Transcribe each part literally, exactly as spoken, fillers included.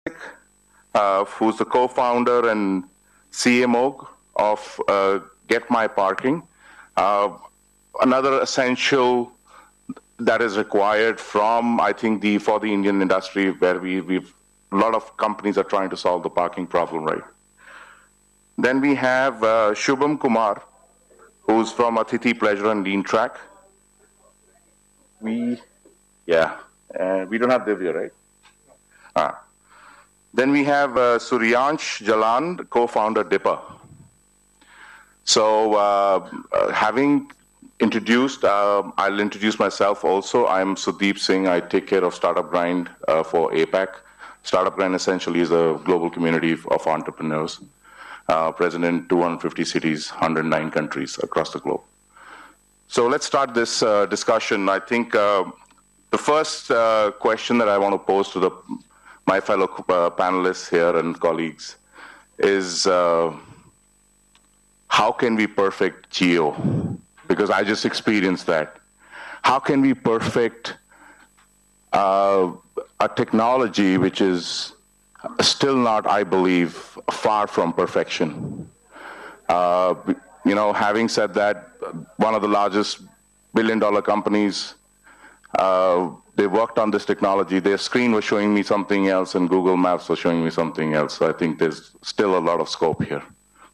uh, who's the co-founder and C M O of uh, Get My Parking. Uh, another essential that is required from, I think, the for the Indian industry, where we, we've a lot of companies are trying to solve the parking problem, right? Then we have uh, Shubham Kumar, who's from Atithi Pleasure and Lean Track. We, yeah, uh, we don't have Divya, right? Ah. Then we have uh, Suryansh, Jalan, co-founder Dipper. So uh, uh, having introduced, uh, I'll introduce myself also. I'm Sudeep Singh. I take care of Startup Grind uh, for APAC. Startup Grind essentially is a global community of entrepreneurs, uh, present in two hundred fifty cities, one hundred nine countries across the globe. So let's start this uh, discussion. I think uh, the first uh, question that I want to pose to the my fellow uh, panelists here and colleagues is uh, how can we perfect geo? Because I just experienced that. How can we perfect uh, a technology which is still not, I believe, far from perfection? Uh, you know, having said that, one of the largest billion dollar companies, uh, they worked on this technology. Their screen was showing me something else and Google Maps was showing me something else. So I think there's still a lot of scope here.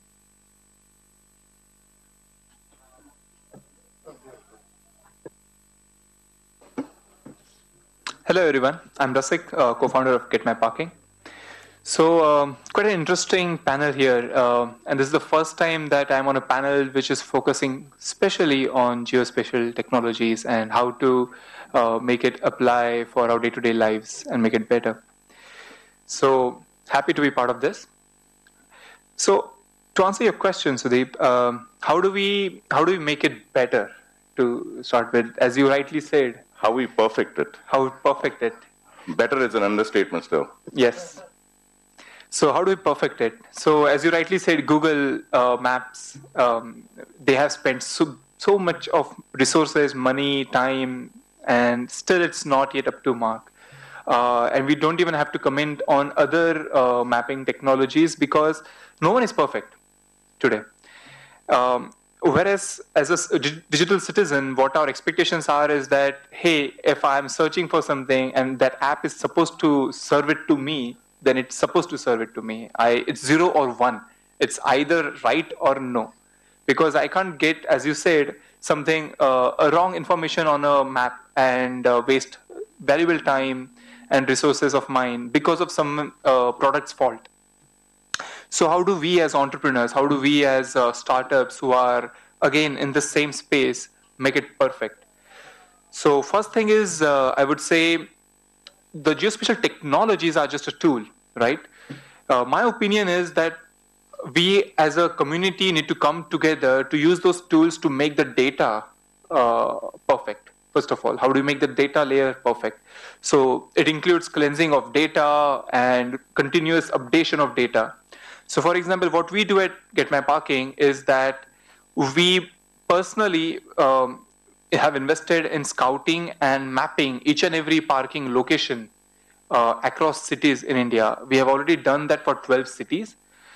Hello everyone, I'm Rasik, uh, co-founder of Get My Parking. So um, quite an interesting panel here, uh, and this is the first time that I'm on a panel which is focusing especially on geospatial technologies and how to uh, make it apply for our day-to-day lives and make it better. So happy to be part of this. So to answer your question, Sudeep, um, how do we how do we make it better? To start with, as you rightly said, how we perfect it. How we perfect it. Better is an understatement still. Yes. So how do we perfect it? So as you rightly said, Google uh, Maps, um, they have spent so, so much of resources, money, time, and still it's not yet up to mark. Uh, and we don't even have to comment on other uh, mapping technologies because no one is perfect today. Um, whereas as a digital citizen, what our expectations are is that, hey, if I'm searching for something and that app is supposed to serve it to me, then it's supposed to serve it to me. I, it's zero or one. It's either right or no. Because I can't get, as you said, something, uh, a wrong information on a map and uh, waste valuable time and resources of mine because of some uh, product's fault. So how do we as entrepreneurs, how do we as uh, startups who are, again, in the same space, make it perfect? So first thing is, uh, I would say, the geospatial technologies are just a tool, right? Uh, my opinion is that we as a community need to come together to use those tools to make the data uh, perfect. First of all, how do we make the data layer perfect? So it includes cleansing of data and continuous updation of data. So for example, what we do at Get My Parking is that we personally um, have invested in scouting and mapping each and every parking location uh, across cities in India. We have already done that for twelve cities,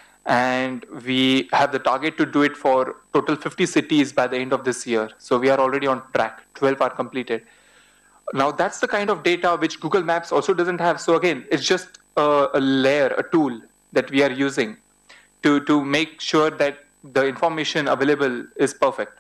and we have the target to do it for total fifty cities by the end of this year. So we are already on track, twelve are completed. Now that's the kind of data which Google Maps also doesn't have. So again, it's just a, a layer, a tool that we are using to, to make sure that the information available is perfect.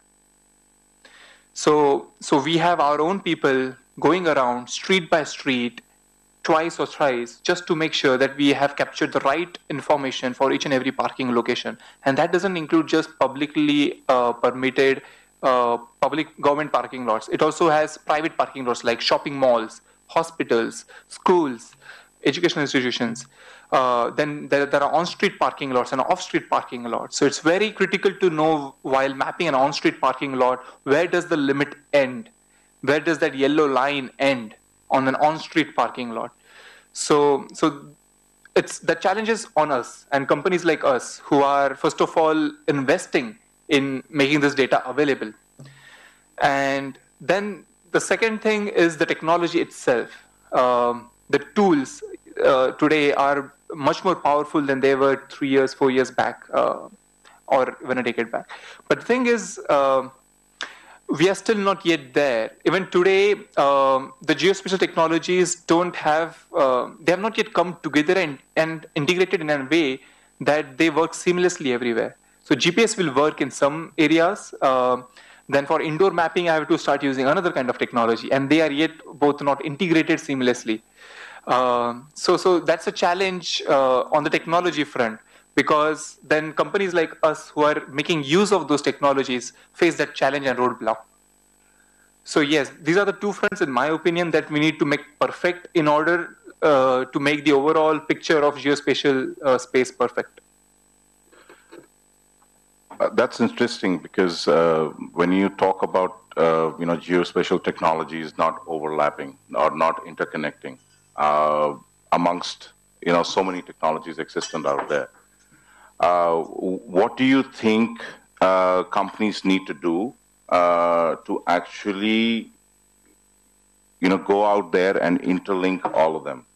So, so we have our own people going around street by street, twice or thrice, just to make sure that we have captured the right information for each and every parking location. And that doesn't include just publicly uh, permitted uh, public government parking lots. It also has private parking lots like shopping malls, hospitals, schools, educational institutions. Uh, then there, there are on-street parking lots and off-street parking lots. So it's very critical to know while mapping an on-street parking lot, where does the limit end? Where does that yellow line end on an on-street parking lot? So, so it's the challenge is on us and companies like us who are, first of all, investing in making this data available. And then the second thing is the technology itself, um, the tools. uh, today are much more powerful than they were three years, four years back, uh, or even a decade back. But the thing is, uh, we are still not yet there. Even today, um, the geospatial technologies don't have, uh, they have not yet come together and, and integrated in a way that they work seamlessly everywhere. So G P S will work in some areas. Uh, then for indoor mapping, I have to start using another kind of technology, and they are yet both not integrated seamlessly. Uh, so, so that's a challenge uh, on the technology front, because then companies like us who are making use of those technologies face that challenge and roadblock. So yes, these are the two fronts, in my opinion, that we need to make perfect in order uh, to make the overall picture of geospatial uh, space perfect. Uh, that's interesting because uh, when you talk about uh, you know geospatial technologies not overlapping or not interconnecting uh, amongst you know so many technologies existent out there, uh, what do you think uh, companies need to do uh, to actually you know go out there and interlink all of them?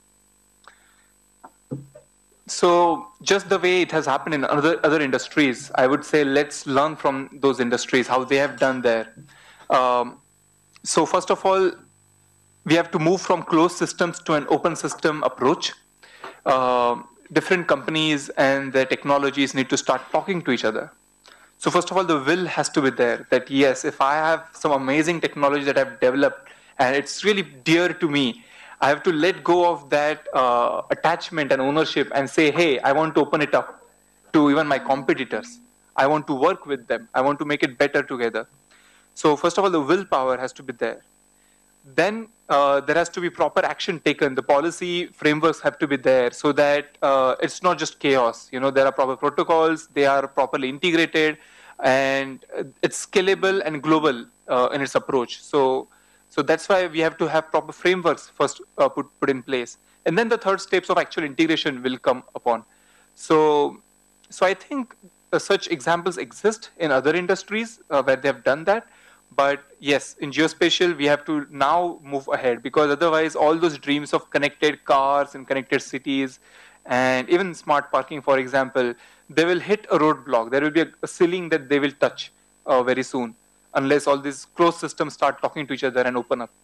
So just the way it has happened in other other industries, I would say let's learn from those industries how they have done there. Um, so first of all, we have to move from closed systems to an open system approach. Uh, different companies and their technologies need to start talking to each other. So first of all, the will has to be there that yes, if I have some amazing technology that I've developed and it's really dear to me, I have to let go of that uh, attachment and ownership and say, hey, I want to open it up to even my competitors. I want to work with them. I want to make it better together. So first of all, the willpower has to be there. Then uh, there has to be proper action taken. The policy frameworks have to be there so that uh, it's not just chaos. You know, there are proper protocols, they are properly integrated, and it's scalable and global uh, in its approach. So, so that's why we have to have proper frameworks first uh, put put in place, and then the third steps of actual integration will come upon. So, so I think uh, such examples exist in other industries uh, where they have done that. But yes, in geospatial, we have to now move ahead, because otherwise all those dreams of connected cars and connected cities and even smart parking, for example, they will hit a roadblock. There will be a, a ceiling that they will touch uh, very soon, unless all these closed systems start talking to each other and open up.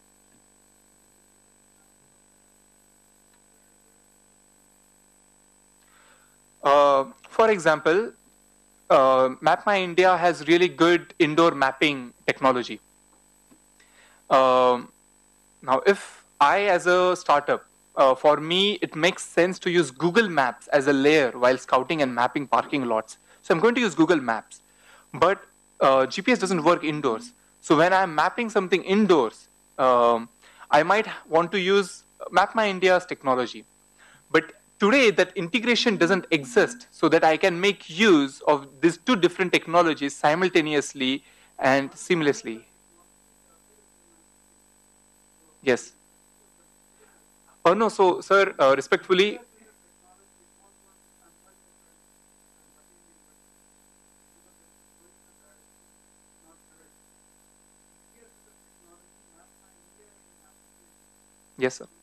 Uh, for example, uh, Map My India has really good indoor mapping technology. Um, now, if I, as a startup, uh, for me, it makes sense to use Google Maps as a layer while scouting and mapping parking lots. So I'm going to use Google Maps. But uh, G P S doesn't work indoors. So when I'm mapping something indoors, um, I might want to use Map My India's technology. But today, that integration doesn't exist, so that I can make use of these two different technologies simultaneously and seamlessly. Yes. Oh no, so sir, uh, respectfully, yes, sir.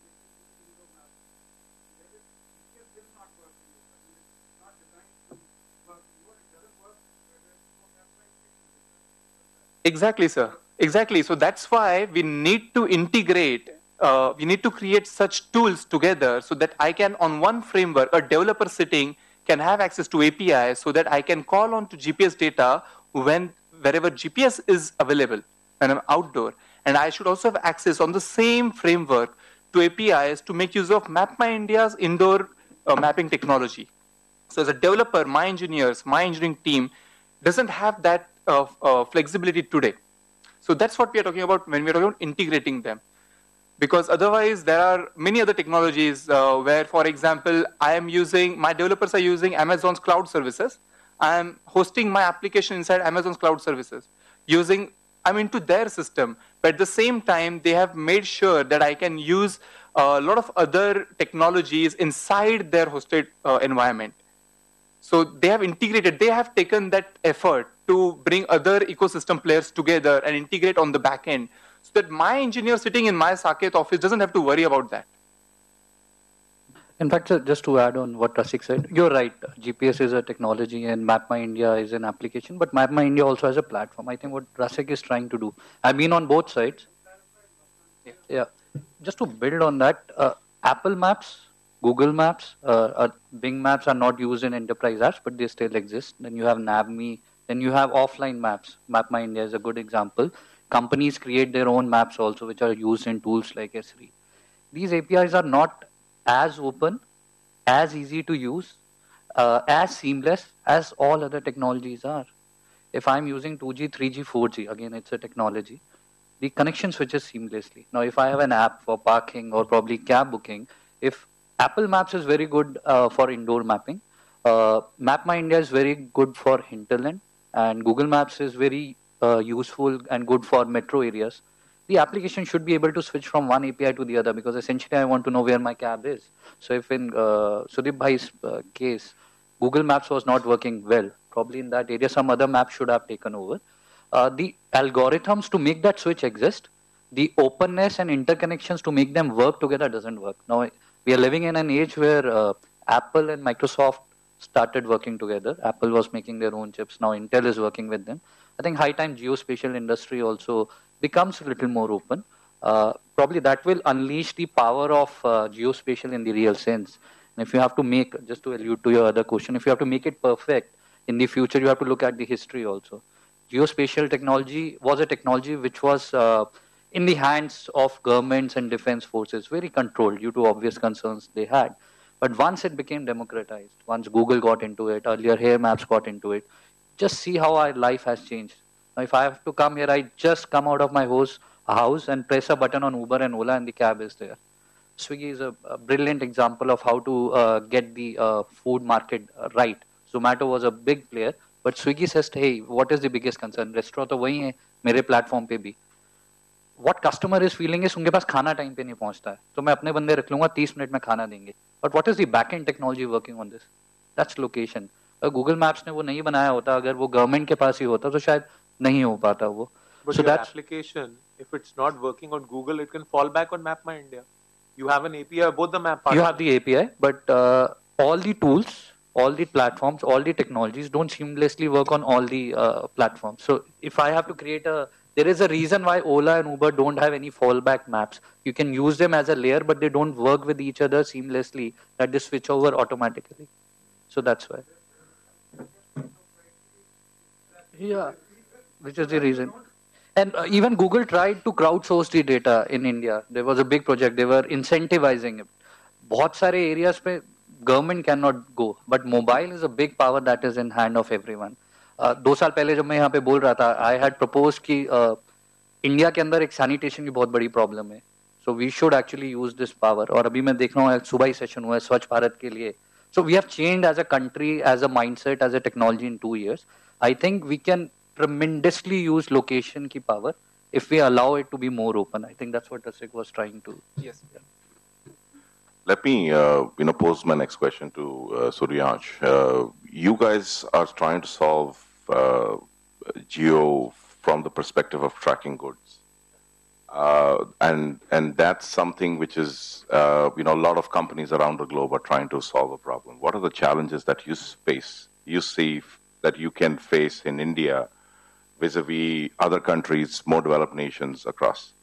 Exactly, sir. Exactly. So that's why we need to integrate, uh, we need to create such tools together so that I can, on one framework, a developer sitting can have access to A P Is so that I can call on to G P S data when wherever G P S is available when I'm outdoor. And I should also have access on the same framework to A P Is to make use of Map My India's indoor uh, mapping technology. So as a developer, my engineers, my engineering team doesn't have that uh, uh, flexibility today. So that's what we are talking about when we are talking about integrating them. Because otherwise, there are many other technologies uh, where, for example, I am using, my developers are using Amazon's cloud services. I am hosting my application inside Amazon's cloud services using, I'm into their system. But at the same time, they have made sure that I can use a lot of other technologies inside their hosted uh, environment. So they have integrated, they have taken that effort to bring other ecosystem players together and integrate on the back end so that my engineer sitting in my Saket office doesn't have to worry about that. In fact, sir, just to add on what Rasik said, you're right. G P S is a technology and Map My India is an application, but Map My India also has a platform. I think what Rasik is trying to do. I've been on both sides. Yeah. yeah. Just to build on that, uh, Apple Maps, Google Maps, uh, uh, Bing Maps are not used in enterprise apps, but they still exist. Then you have NavMe. Then you have offline maps. Map My India is a good example. Companies create their own maps also, which are used in tools like S three. These A P Is are not as open, as easy to use, uh, as seamless as all other technologies are. If I'm using two G, three G, four G, again, it's a technology, the connection switches seamlessly. Now, if I have an app for parking or probably cab booking, if Apple Maps is very good uh, for indoor mapping, uh, Map My India is very good for hinterland, and Google Maps is very uh, useful and good for metro areas. The application should be able to switch from one A P I to the other because essentially I want to know where my cab is. So if in uh, Sudeep Bhai's uh, case, Google Maps was not working well, probably in that area some other map should have taken over. Uh, the algorithms to make that switch exist, the openness and interconnections to make them work together doesn't work. Now, we are living in an age where uh, Apple and Microsoft started working together. Apple was making their own chips. Now Intel is working with them. I think high time geospatial industry also becomes a little more open. Uh, probably that will unleash the power of uh, geospatial in the real sense. And if you have to make, just to allude to your other question, if you have to make it perfect in the future, you have to look at the history also. Geospatial technology was a technology which was uh, in the hands of governments and defense forces, very controlled due to obvious concerns they had. But once it became democratized, once Google got into it, earlier Hair Maps got into it, just see how our life has changed. Now, if I have to come here, I just come out of my house, house and press a button on Uber and Ola and the cab is there. Swiggy is a, a brilliant example of how to uh, get the uh, food market uh, right. Zomato was a big player, but Swiggy says, hey, what is the biggest concern? Restaurant तो वही है, मेरे platform पे भी. What customer is feeling is उनके पास खाना time पे नहीं पहुंचता है, तो मैं अपने बंदे रख लूंगा, तीस मिनट में खाना देंगे. But what is the back end technology working on this? That's location. अगर Google Maps ने वो नहीं बनाया होता, अगर वो government के पास ही होता, तो शायद नहीं हो पाता वो. But so your that's application, if it's not working on Google, it can fall back on Map My India. You have an A P I, both the map partners. You have the A P I, but uh, all the tools, all the platforms, all the technologies don't seamlessly work on all the uh, platforms. So if I have to create a, there is a reason why Ola and Uber don't have any fallback maps. You can use them as a layer, but they don't work with each other seamlessly, that they switch over automatically. So that's why. Yeah, which is the reason. And uh, even Google tried to crowdsource the data in India. There was a big project. They were incentivizing it. बहुत सारे areas पे government cannot go, but mobile is a big power that is in hand of everyone. Uh, दो साल पहले जब मैं यहाँ पे बोल रहा था, I had proposed कि uh, इंडिया के अंदर एक sanitation की बहुत बड़ी problem है. So we should actually use this power. और अभी मैं देख रहा हूँ सुबह ही session हुआ है स्वच्छ भारत के लिए. So we have changed as a country, as a mindset, as a technology in two years. I think we can tremendously use location ki power if we allow it to be more open. I think that's what Rasik was trying to. Yes. Yeah. Let me, uh, you know, pose my next question to uh, Suryansh. Uh, you guys are trying to solve uh, geo from the perspective of tracking goods, uh, and and that's something which is, uh, you know, a lot of companies around the globe are trying to solve a problem. What are the challenges that you face, you see that you can face in India vis-a-vis other countries, more developed nations across?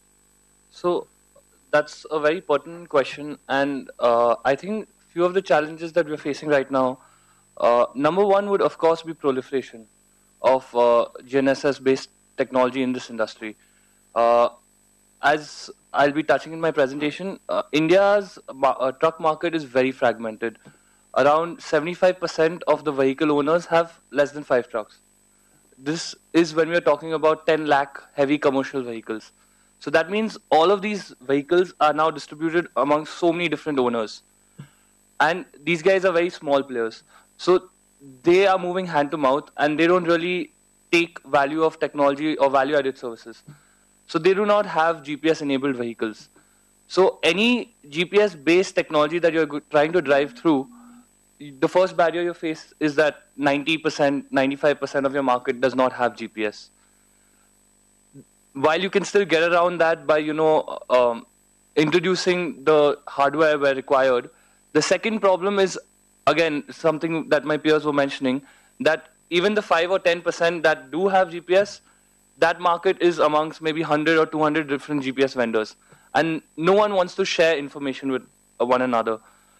So that's a very pertinent question, and uh, I think few of the challenges that we're facing right now, uh, number one would of course be proliferation of uh, G N S S-based technology in this industry. Uh, as I'll be touching in my presentation, uh, India's ma uh, truck market is very fragmented. Around seventy-five percent of the vehicle owners have less than five trucks. This is when we're talking about ten lakh heavy commercial vehicles. So that means all of these vehicles are now distributed among so many different owners. And these guys are very small players. So they are moving hand to mouth and they don't really take value of technology or value added services. So they do not have G P S enabled vehicles. So any G P S based technology that you're trying to drive through, the first barrier you face is that ninety percent, ninety-five percent of your market does not have G P S. While you can still get around that by, you know, um, introducing the hardware where required, The second problem is, again, something that my peers were mentioning, that even the five or ten percent that do have G P S, that market is amongst maybe one hundred or two hundred different G P S vendors. And no one wants to share information with one another.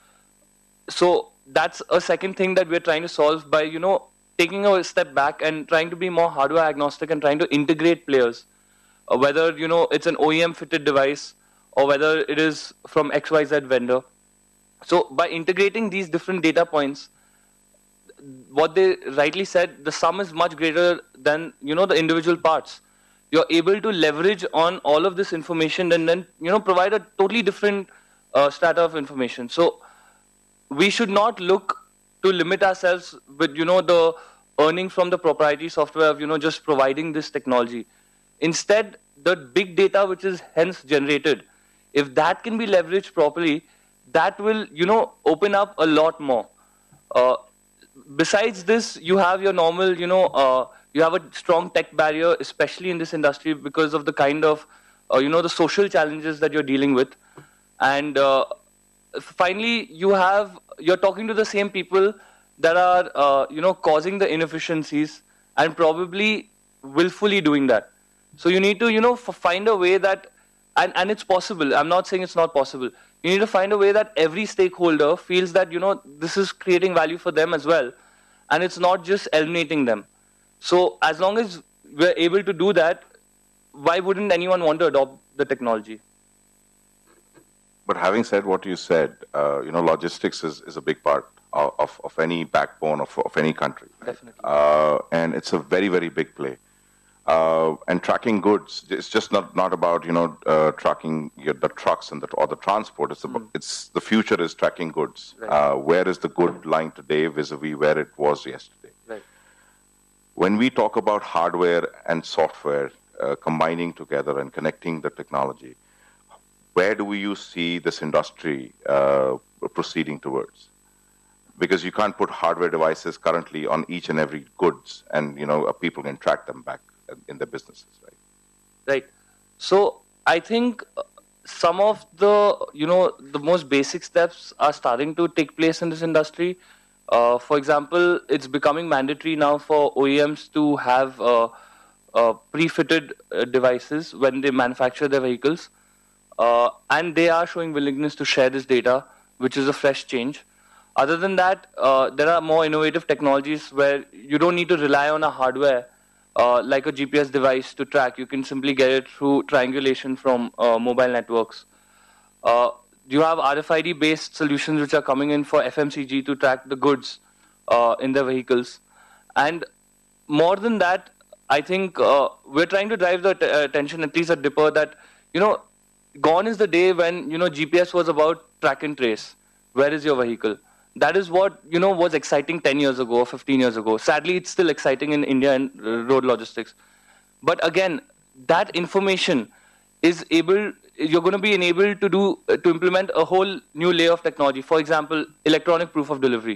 So that's a second thing that we're trying to solve by, you know, taking a step back and trying to be more hardware agnostic and trying to integrate players. Uh, whether, you know, it's an O E M fitted device or whether it is from X Y Z vendor. So by integrating these different data points, what they rightly said, the sum is much greater than, you know, the individual parts. You're able to leverage on all of this information and then, you know, provide a totally different uh, strata of information. So we should not look to limit ourselves with, you know, the earning from the proprietary software of, you know, just providing this technology. Instead, the big data which is hence generated, if that can be leveraged properly, that will, you know, open up a lot more. Uh, besides this, you have your normal, you know, uh, you have a strong tech barrier, especially in this industry because of the kind of, uh, you know, the social challenges that you're dealing with. And uh, finally, you have, you're talking to the same people that are, uh, you know, causing the inefficiencies and probably willfully doing that. So you need to, you know, find a way that, and, and it's possible. I'm not saying it's not possible. You need to find a way that every stakeholder feels that, you know, this is creating value for them as well. And it's not just eliminating them. So as long as we're able to do that, why wouldn't anyone want to adopt the technology? But having said what you said, uh, you know, logistics is, is a big part of, of, of any backbone of, of any country. Definitely. Uh, and it's a very, very big play. Uh, and tracking goods, it's just not, not about, you know, uh, tracking your, the trucks and the, or the transport. It's, about, mm. it's the future is tracking goods. Right. Uh, where is the good lying today vis-a-vis where it was yesterday? Right. When we talk about hardware and software uh, combining together and connecting the technology, where do you see this industry uh, proceeding towards? Because you can't put hardware devices currently on each and every goods, and you know people can track them back in their businesses, right? Right. So I think some of the, you know, the most basic steps are starting to take place in this industry. Uh, for example, it's becoming mandatory now for O E Ms to have uh, uh, pre-fitted uh, devices when they manufacture their vehicles. Uh, and they are showing willingness to share this data, which is a fresh change. Other than that, uh, there are more innovative technologies where you don't need to rely on a hardware uh, like a G P S device to track. You can simply get it through triangulation from uh, mobile networks. Uh, you have R F I D-based solutions which are coming in for F M C G to track the goods uh, in their vehicles. And more than that, I think uh, we're trying to drive the uh, attention, at least at Dipper, that, you know, gone is the day when, you know, G P S was about track and trace. Where is your vehicle? That is what, you know, was exciting ten years ago or fifteen years ago. Sadly, it's still exciting in India and uh, road logistics. But again, that information is able, you're going to be enabled to do, uh, to implement a whole new layer of technology. For example, electronic proof of delivery.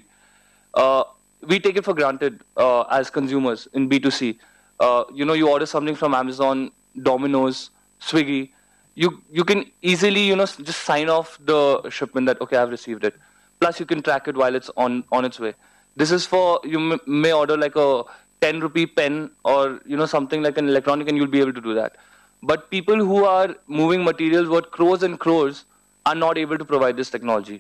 Uh, we take it for granted uh, as consumers in B two C. Uh, you know, you order something from Amazon, Domino's, Swiggy. You you can easily, you know, just sign off the shipment that, okay, I've received it. Plus, you can track it while it's on, on its way. This is for, you m may order like a ten rupee pen or, you know, something like an electronic, and you'll be able to do that. But people who are moving materials worth crores and crores are not able to provide this technology.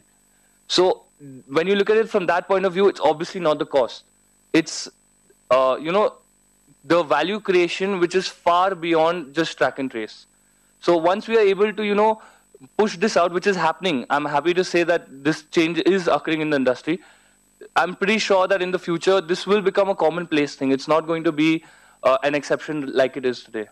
So when you look at it from that point of view, it's obviously not the cost. It's, uh, you know, the value creation, which is far beyond just track and trace. So once we are able to, you know, push this out, which is happening, I'm happy to say that this change is occurring in the industry. I'm pretty sure that in the future, this will become a commonplace thing. It's not going to be uh, an exception like it is today.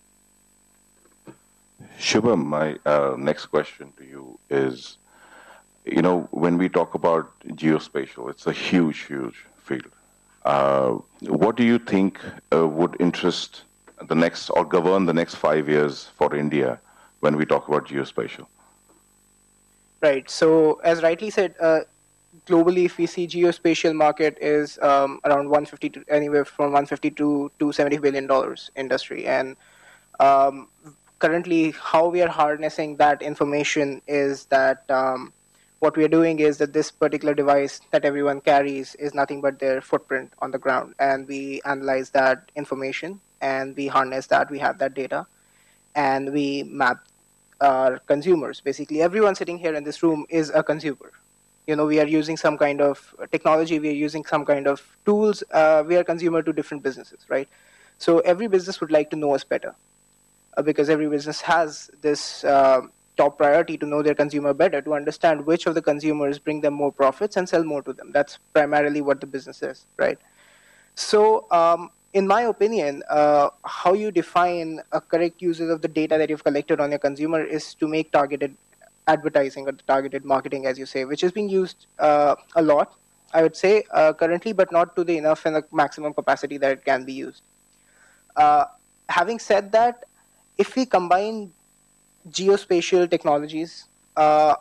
Shubham, my uh, next question to you is, you know, when we talk about geospatial, it's a huge, huge field. Uh, what do you think uh, would interest the next or govern the next five years for India when we talk about geospatial? Right. So as rightly said, uh, globally, if we see geospatial market is um, around one fifty to anywhere from one fifty to two seventy billion dollars industry, and um, currently how we are harnessing that information is that um, what we are doing is that this particular device that everyone carries is nothing but their footprint on the ground, and we analyze that information and we harness that, we have that data, and we map our consumers. Basically, everyone sitting here in this room is a consumer. You know, we are using some kind of technology, we are using some kind of tools, uh, we are consumer to different businesses, right? So every business would like to know us better, uh, because every business has this uh, top priority to know their consumer better, to understand which of the consumers bring them more profits and sell more to them. That's primarily what the business is, right? So, um, in my opinion, uh, how you define a correct usage of the data that you've collected on your consumer is to make targeted advertising or targeted marketing, as you say, which is being used uh, a lot, I would say, uh, currently, but not to the enough and the maximum capacity that it can be used. Uh, having said that, if we combine geospatial technologies uh,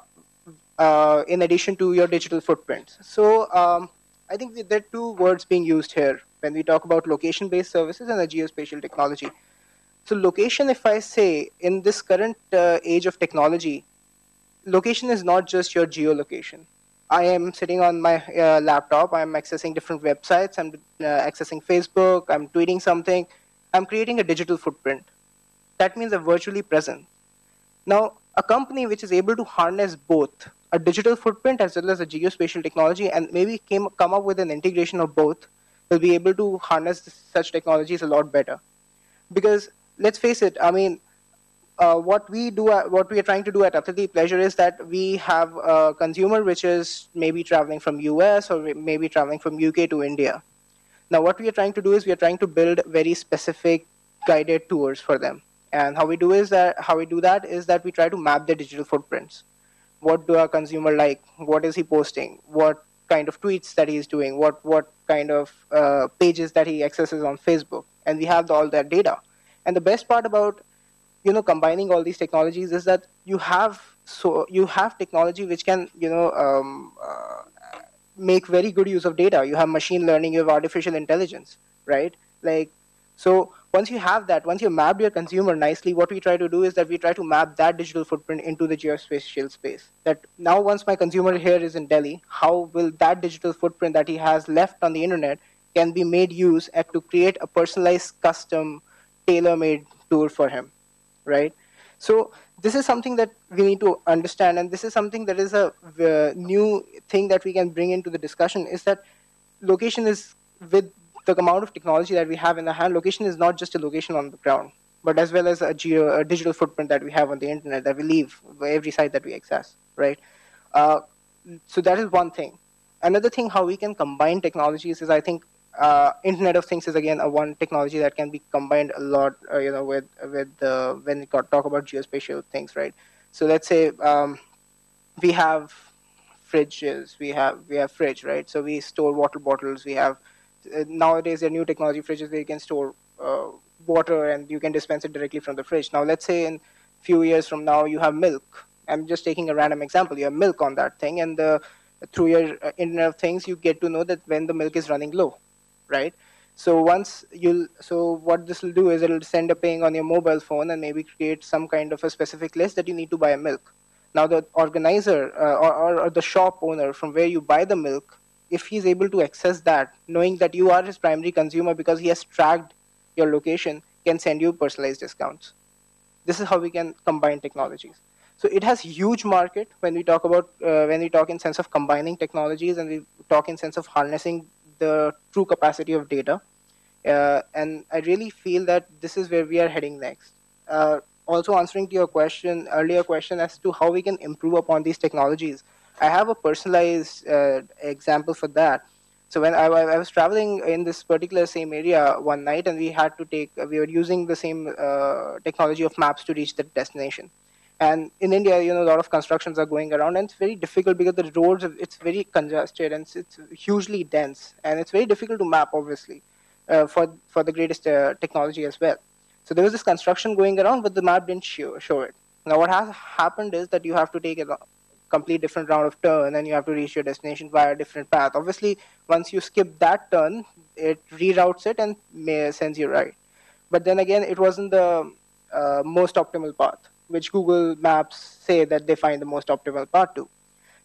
uh, in addition to your digital footprints. So um, I think that there are two words being used here when we talk about location-based services and a geospatial technology. So location, if I say, in this current uh, age of technology, location is not just your geolocation. I am sitting on my uh, laptop, I'm accessing different websites, I'm uh, accessing Facebook, I'm tweeting something, I'm creating a digital footprint. That means I'm virtually present. Now, a company which is able to harness both a digital footprint as well as a geospatial technology and maybe came, come up with an integration of both will be able to harness such technologies a lot better. Because let's face it, I mean, uh, what we do, uh, what we are trying to do at Atithi Pleasure is that we have a consumer which is maybe traveling from U S or maybe traveling from U K to India. Now, what we are trying to do is we are trying to build very specific guided tours for them. And how we do is that how we do that is that we try to map their digital footprints. What do our consumer like? What is he posting? What kind of tweets that he's doing? What what kind of uh, pages that he accesses on Facebook? And we have the, all that data. And the best part about you know combining all these technologies is that you have so you have technology which can you know um, uh, make very good use of data. You have machine learning, you have artificial intelligence, right? Like, so once you have that, once you mapped your consumer nicely, what we try to do is that we try to map that digital footprint into the geospatial space. That now once my consumer here is in Delhi, how will that digital footprint that he has left on the internet can be made use at to create a personalized, custom, tailor-made tour for him, right? So this is something that we need to understand, and this is something that is a uh, new thing that we can bring into the discussion, is that location is, with the amount of technology that we have in the hand, location is not just a location on the ground, but as well as a, geo, a digital footprint that we have on the internet that we leave every site that we access, right? Uh, so that is one thing. Another thing, how we can combine technologies is, I think, uh, Internet of Things is again a one technology that can be combined a lot, uh, you know, with with uh, when we talk about geospatial things, right? So let's say um, we have fridges, we have we have fridge, right? So we store water bottles. We have uh, nowadays there are new technology fridges where you can store uh, water and you can dispense it directly from the fridge. Now let's say in few years from now you have milk. I'm just taking a random example. You have milk on that thing, and the, through your uh, Internet of Things, you get to know that when the milk is running low, right? So once you'll, so what this will do is it'll send a ping on your mobile phone and maybe create some kind of a specific list that you need to buy a milk. Now the organizer uh, or, or, or the shop owner from where you buy the milk, if he's able to access that, knowing that you are his primary consumer because he has tracked your location, can send you personalized discounts. This is how we can combine technologies. So it has huge market when we talk about uh, when we talk in sense of combining technologies, and we talk in sense of harnessing the true capacity of data. Uh, and I really feel that this is where we are heading next. Uh, also answering to your question, earlier question as to how we can improve upon these technologies, I have a personalized uh, example for that. So when I, I was traveling in this particular same area one night, and we had to take, we were using the same uh, technology of maps to reach the destination. And in India, you know, a lot of constructions are going around, and it's very difficult because the roads, it's very congested and it's, it's hugely dense, and it's very difficult to map, obviously, uh, for for the greatest uh, technology as well. So there was this construction going around, but the map didn't show, show it. Now what has happened is that you have to take a complete different round of turn, and you have to reach your destination via a different path. Obviously, once you skip that turn, it reroutes it and may, sends you right. But then again, it wasn't the uh, most optimal path, which Google Maps say that they find the most optimal path to.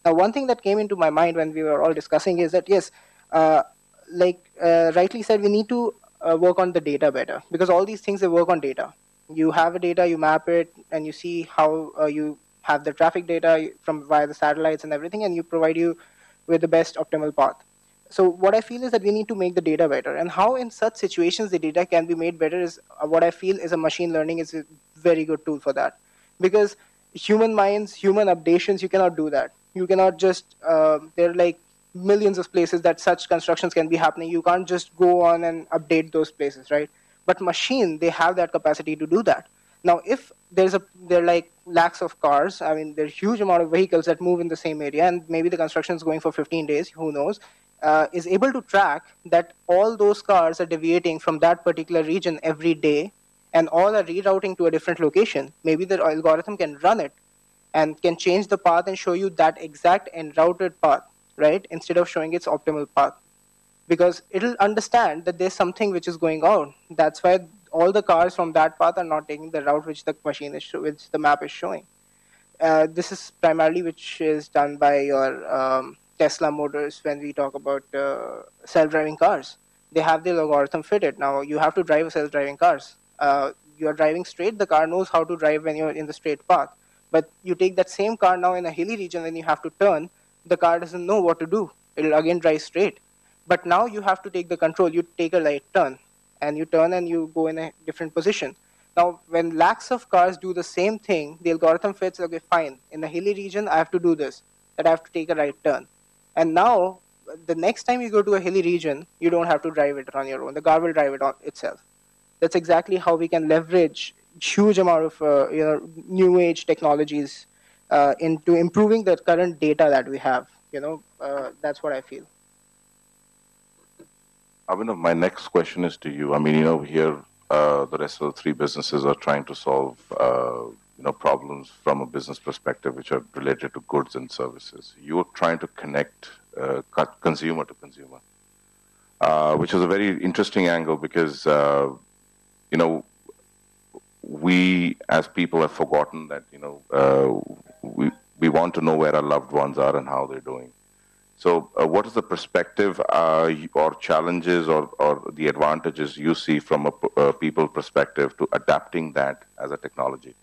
Now, one thing that came into my mind when we were all discussing is that, yes, uh, like uh, rightly said, we need to uh, work on the data better, because all these things, they work on data. You have a data, you map it, and you see how uh, you have the traffic data from via the satellites and everything, and you provide you with the best optimal path. So what I feel is that we need to make the data better, and how in such situations the data can be made better is uh, what I feel is a machine learning is a very good tool for that. Because human minds, human updations, you cannot do that. You cannot just uh, there are like millions of places that such constructions can be happening. You can't just go on and update those places, right? But machine, they have that capacity to do that. Now, if there's a there are like lakhs of cars, I mean, there's huge amount of vehicles that move in the same area, and maybe the construction is going for fifteen days, who knows, uh, is able to track that all those cars are deviating from that particular region every day, and all are rerouting to a different location. Maybe the algorithm can run it and can change the path and show you that exact en routed path, right? Instead of showing its optimal path. Because it'll understand that there's something which is going on. That's why all the cars from that path are not taking the route which the machine is, which the map is showing. Uh, this is primarily which is done by your um, Tesla motors when we talk about uh, self-driving cars. They have the algorithm fitted. Now you have to drive a self-driving cars. Uh, you're driving straight, the car knows how to drive when you're in the straight path. But you take that same car now in a hilly region and you have to turn, the car doesn't know what to do. It'll again drive straight. But now you have to take the control. You take a right turn and you turn and you go in a different position. Now, when lakhs of cars do the same thing, the algorithm fits, okay, fine. In the hilly region, I have to do this, that I have to take a right turn. And now, the next time you go to a hilly region, you don't have to drive it on your own. The car will drive it on itself. That's exactly how we can leverage huge amount of uh, you know new age technologies uh, into improving the current data that we have. You know, uh, that's what I feel. Abhinav, my next question is to you. I mean, you know, here uh, the rest of the three businesses are trying to solve, uh, you know, problems from a business perspective which are related to goods and services. You're trying to connect uh, consumer to consumer, uh, which is a very interesting angle because, uh, you know, we as people have forgotten that, you know, uh, we, we want to know where our loved ones are and how they're doing. So uh, what is the perspective uh, or challenges or, or the advantages you see from a, a people perspective to adapting that as a technology?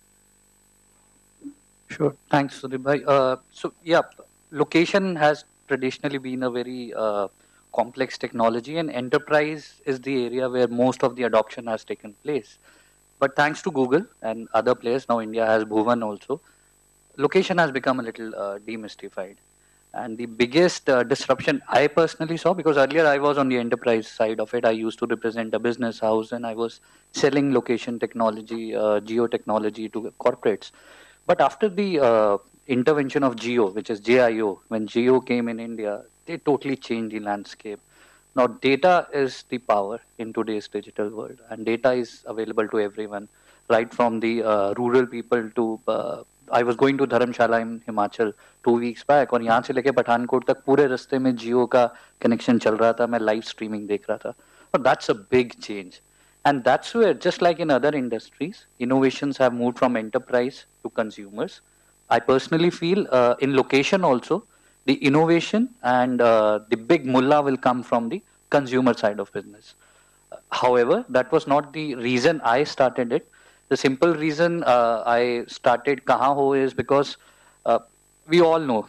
Sure. Thanks, Sudhir. Uh, so, yeah, location has traditionally been a very uh, complex technology, and enterprise is the area where most of the adoption has taken place. But thanks to Google and other players, now India has Bhuvan also, location has become a little uh, demystified. And the biggest uh, disruption I personally saw, because earlier I was on the enterprise side of it, I used to represent a business house and I was selling location technology, uh, geo technology to corporates. But after the uh, intervention of Geo, which is J I O, when Geo came in India, they totally changed the landscape. Now, data is the power in today's digital world, and data is available to everyone, right from the uh, rural people to. Uh, I was going to Dharamshala in Himachal two weeks back, और यहाँ से लेके पठानकोट तक पूरे रास्ते में जियो का connection चल रहा था, मैं लाइव स्ट्रीमिंग देख रहा था. But that's a big change, and that's where, just like in other industries, innovations have moved from enterprise to consumers. I personally feel uh, in location also, the innovation and uh, the big mullah will come from the consumer side of business. Uh, however, that was not the reason I started it. The simple reason uh, I started KahaHo is because uh, we all know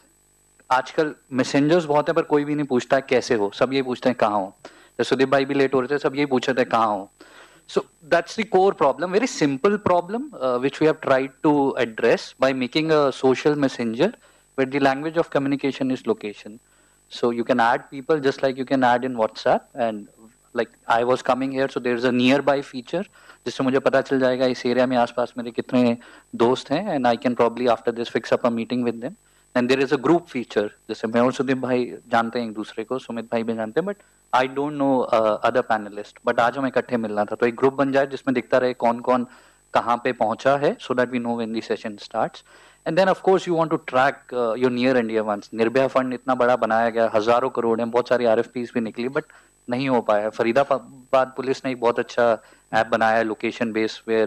आजकल messengers बहुत है पर कोई भी नहीं पूछता है कैसे हो, सब ये पूछते हैं कहाँ हो. सुदीप भाई भी लेट हो रहे थे, सब ये पूछ रहे थे कहाँ हो. So that's the core problem, very simple problem uh, which we have tried to address by making a social messenger where the language of communication is location. So you can add people just like you can add in WhatsApp, and like I was coming here, so there's a nearby feature जिससे मुझे पता चल जाएगा इस area में आसपास मेरे कितने दोस्त हैं, and I can probably after this fix up a meeting with them. And there is a group feature, जैसे मैं और सुदीप भाई जानते हैं एक दूसरे को, सुमित भाई भी जानते हैं, but I don't know uh, other panelists. But आज हमें इकट्ठे मिलना था, तो एक ग्रुप बन जाए जिसमें दिखता रहे कौन कौन कहाँ पे पहुंचा है, so that we know when the session starts. And then of course you want to track uh, your near India ones. Nirbhaya fund इतना बड़ा बनाया गया, हजारों करोड़ हैं, बहुत सारी R F Ps भी निकली, but नहीं हो पाया. फरीदाबाद पुलिस ने एक बहुत अच्छा ऐप बनाया है लोकेशन बेस, वेयर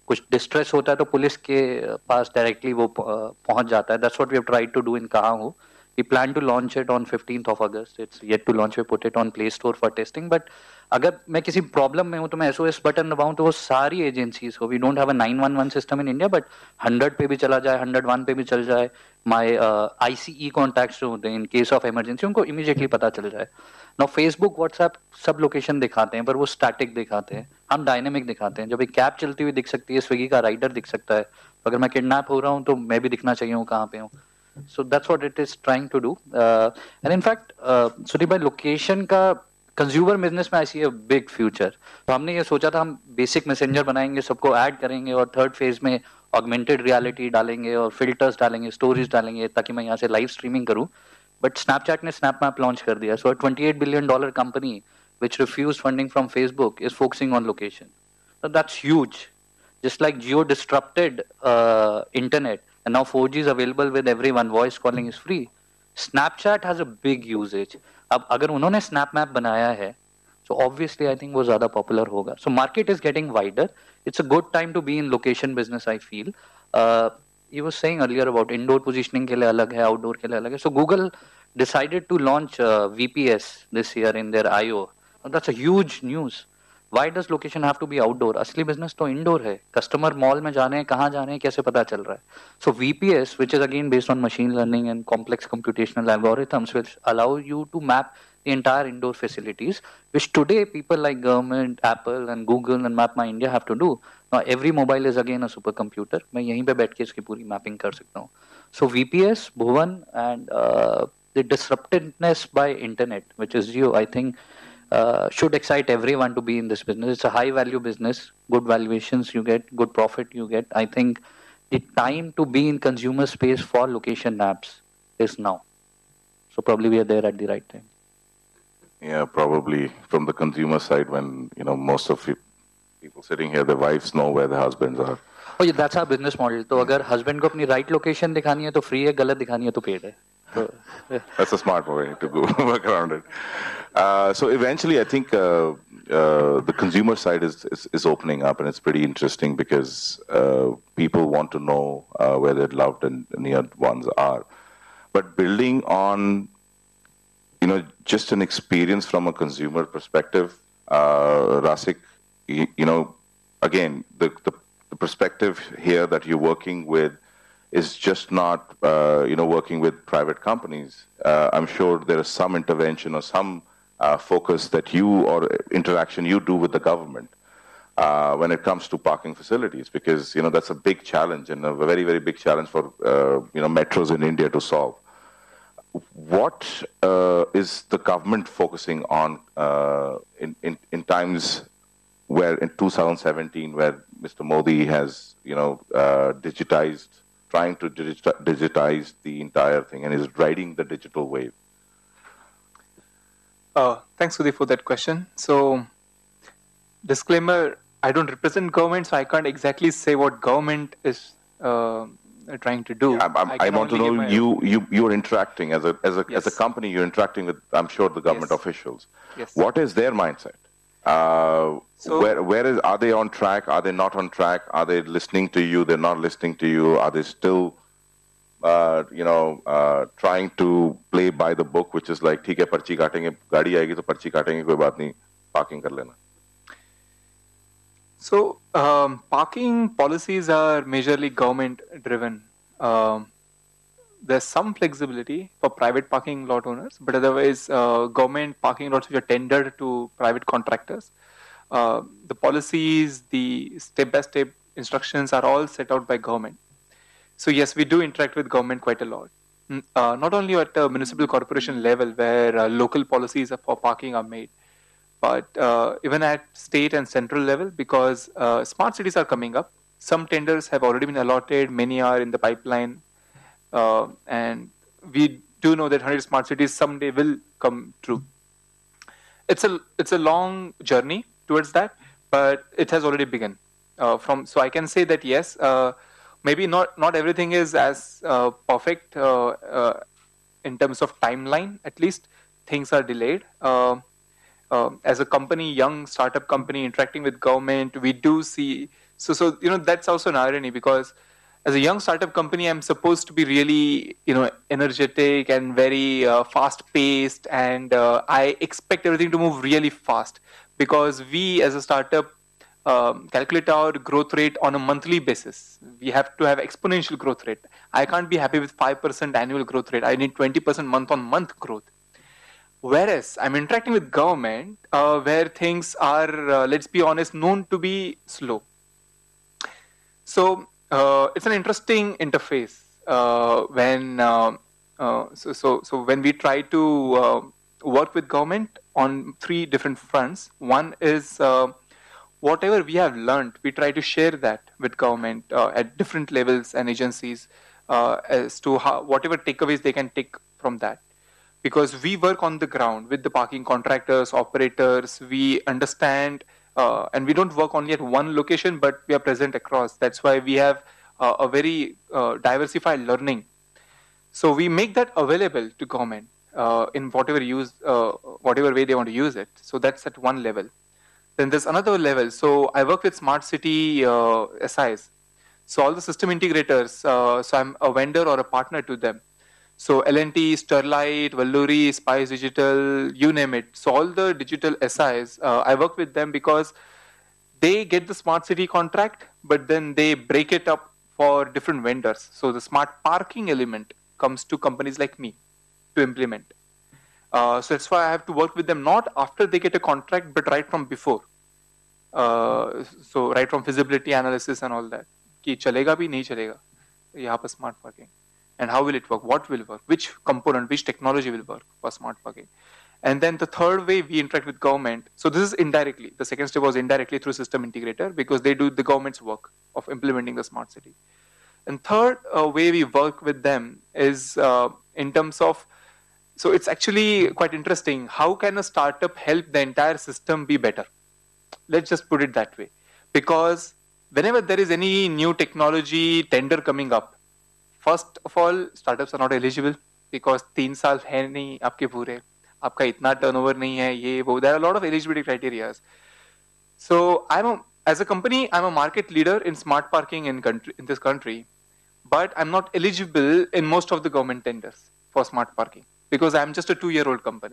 कुछ डिस्ट्रेस होता है तो पुलिस के पास डायरेक्टली वो पहुंच जाता है. That's what we have tried to do in KahaHo. We plan to launch it on fifteenth of August. It's yet to launch. We put it on Play Store for testing. But अगर मैं किसी problem में हूँ तो मैं S O S button दबाऊँ तो वो सारी एजेंसीज को, we don't have a nine one one system in India, but hundred पे भी चला जाए, हंड्रेड वन पे भी चल जाए, my I C E contacts जो होते हैं इन केस ऑफ इमरजेंसी उनको इमीडिएटली पता चल जाए. नाउ फेसबुक व्हाट्सएप सब लोकेशन दिखाते हैं पर वो स्टैटिक दिखाते हैं, हम डायनेमिक दिखाते हैं. जब एक कैब चलती हुई दिख सकती है, स्विगी का राइडर दिख सकता है, तो अगर मैं किडनैप हो रहा हूँ तो मैं भी दिखना चाहिए हूँ कहाँ पे हूँ. So that's what it is trying to do. Uh, and in fact, uh, Sudeep bhai, location का consumer business में I see a big future. तो हमने ये सोचा था हम basic messenger बनाएंगे, सबको add करेंगे और third phase में augmented reality डालेंगे और filters डालेंगे, stories डालेंगे ताकि मैं यहाँ से live streaming करूँ. But Snapchat ने Snap Map launch कर दिया. So a twenty-eight billion dollar company which refused funding from Facebook is focusing on location. So that's huge. Just like Jio disrupted uh, internet. And now four G is available with everyone. Voice calling is free. Snapchat has a big usage. अब अगर उन्होंने Snap Map बनाया है, so obviously I think वो ज़्यादा popular होगा. So market is getting wider. It's a good time to be in location business, I feel. Uh, you were saying earlier about indoor positioning के लिए अलग है, outdoor के लिए अलग है. So Google decided to launch uh, V P S this year in their I O. Now that's a huge news. Why does location have to be outdoor? असली business तो indoor है. Customer mall में जाने हैं, कहाँ जाने हैं, कैसे पता चल रहा है? So V P S, which is again based on machine learning and complex computational algorithms, which allow you to map the entire indoor facilities, which today people like government, Apple and Google and Map My India have to do. Now every mobile is again a supercomputer. मैं यहीं पे बैठ के इसकी पूरी mapping कर सकता हूँ. So V P S, Bhuvan, and uh, the disruptedness by internet, which is Jio, I think. Uh, should excite everyone to be in this business. It's a high value business, good valuations you get, good profit you get. I think the time to be in consumer space for location apps is now. So probably we are there at the right time. Yeah, probably from the consumer side when, you know, most of it, people sitting here, their wives know where their husbands are. Oh yeah, that's our business model. So अगर husband को अपनी right location दिखानी है तो free है, गलत दिखानी है तो paid है. So, yeah. That's a smart way to go work around it. Uh, so eventually, I think uh, uh, the consumer side is, is, is opening up, and it's pretty interesting because uh, people want to know uh, where their loved and near ones are. But building on, you know, just an experience from a consumer perspective, uh, Rasik, you, you know, again, the, the the perspective here that you're working with is just not, uh, you know, working with private companies. Uh, I'm sure there is some intervention or some uh, focus that you or interaction you do with the government uh, when it comes to parking facilities, because, you know, that's a big challenge and a very, very big challenge for, uh, you know, metros in India to solve. What uh, is the government focusing on uh, in, in, in times where in two thousand seventeen, where Mister Modi has, you know, uh, digitized, trying to digita digitize the entire thing and is riding the digital wave? Uh, thanks, Sudhi, for that question. So, disclaimer, I don't represent government, so I can't exactly say what government is uh, trying to do. Yeah, I, I, I want to know, you, you, you're interacting as a, as, a, yes. as a company, you're interacting with, I'm sure, the government yes. officials. Yes. What is their mindset? Uh, so, where, where is, are they on track? Are they not on track? Are they listening to you? They're not listening to you? Are they still, uh, you know, uh, trying to play by the book, which is like, ठीक है, पर्ची काटेंगे, गाड़ी आएगी तो पर्ची काटेंगे, कोई बात नहीं, parking कर लेना. So, um, parking policies are majorly government driven. Um, there's some flexibility for private parking lot owners, but otherwise uh, government parking lots which are tendered to private contractors. Uh, the policies, the step-by-step instructions are all set out by government. So yes, we do interact with government quite a lot. Uh, not only at a municipal corporation level where uh, local policies for parking are made, but uh, even at state and central level, because uh, smart cities are coming up. Some tenders have already been allotted, many are in the pipeline. Uh, and we do know that one hundred smart cities someday will come true. It's a it's a long journey towards that, but it has already begun. Uh, from so I can say that yes, uh, maybe not not everything is as uh, perfect uh, uh, in terms of timeline. At least things are delayed. Uh, uh, as a company, young startup company interacting with government, we do see So, so you know, that's also an irony, because as a young startup company, I'm supposed to be really, you know, energetic and very uh, fast-paced, and uh, I expect everything to move really fast, because we, as a startup, um, calculate our growth rate on a monthly basis. We have to have exponential growth rate. I can't be happy with five percent annual growth rate. I need twenty percent month-on-month growth. Whereas I'm interacting with government, uh, where things are, uh, let's be honest, known to be slow. So uh, it's an interesting interface uh, when uh, uh, so, so so when we try to uh, work with government on three different fronts. One is uh, whatever we have learned, we try to share that with government uh, at different levels and agencies uh, as to how whatever takeaways they can take from that. Because we work on the ground with the parking contractors, operators, we understand, uh, and we don't work only at one location, but we are present across. That's why we have uh, a very uh, diversified learning. So we make that available to government uh, in whatever use, uh, whatever way they want to use it. So that's at one level. Then there's another level. So I work with smart city uh, S Is. So all the system integrators, uh, so I'm a vendor or a partner to them. So L and T, Sterlite, Valluri, Spice Digital, you name it. So all the digital S Is, uh, I work with them because they get the smart city contract, but then they break it up for different vendors. So the smart parking element comes to companies like me to implement. Uh, so that's why I have to work with them not after they get a contract, but right from before. Uh, so right from feasibility analysis and all that. कि चलेगा भी नहीं चलेगा यहाँ पर smart parking. And how will it work? What will work? Which component, which technology will work for smart parking? And then the third way we interact with government. So this is indirectly. The second step was indirectly through system integrator, because they do the government's work of implementing the smart city. And third uh, way we work with them is uh, in terms of, so it's actually quite interesting. How can a startup help the entire system be better? Let's just put it that way. Because whenever there is any new technology tender coming up, first of all, startups are not eligible because तीन साल है नहीं आपके पूरे, आपका इतना turnover नहीं है ये वो. There are a lot of eligibility criteria. So I'm a, as a company, I'm a market leader in smart parking in country in this country, but I'm not eligible in most of the government tenders for smart parking because I'm just a two-year-old company.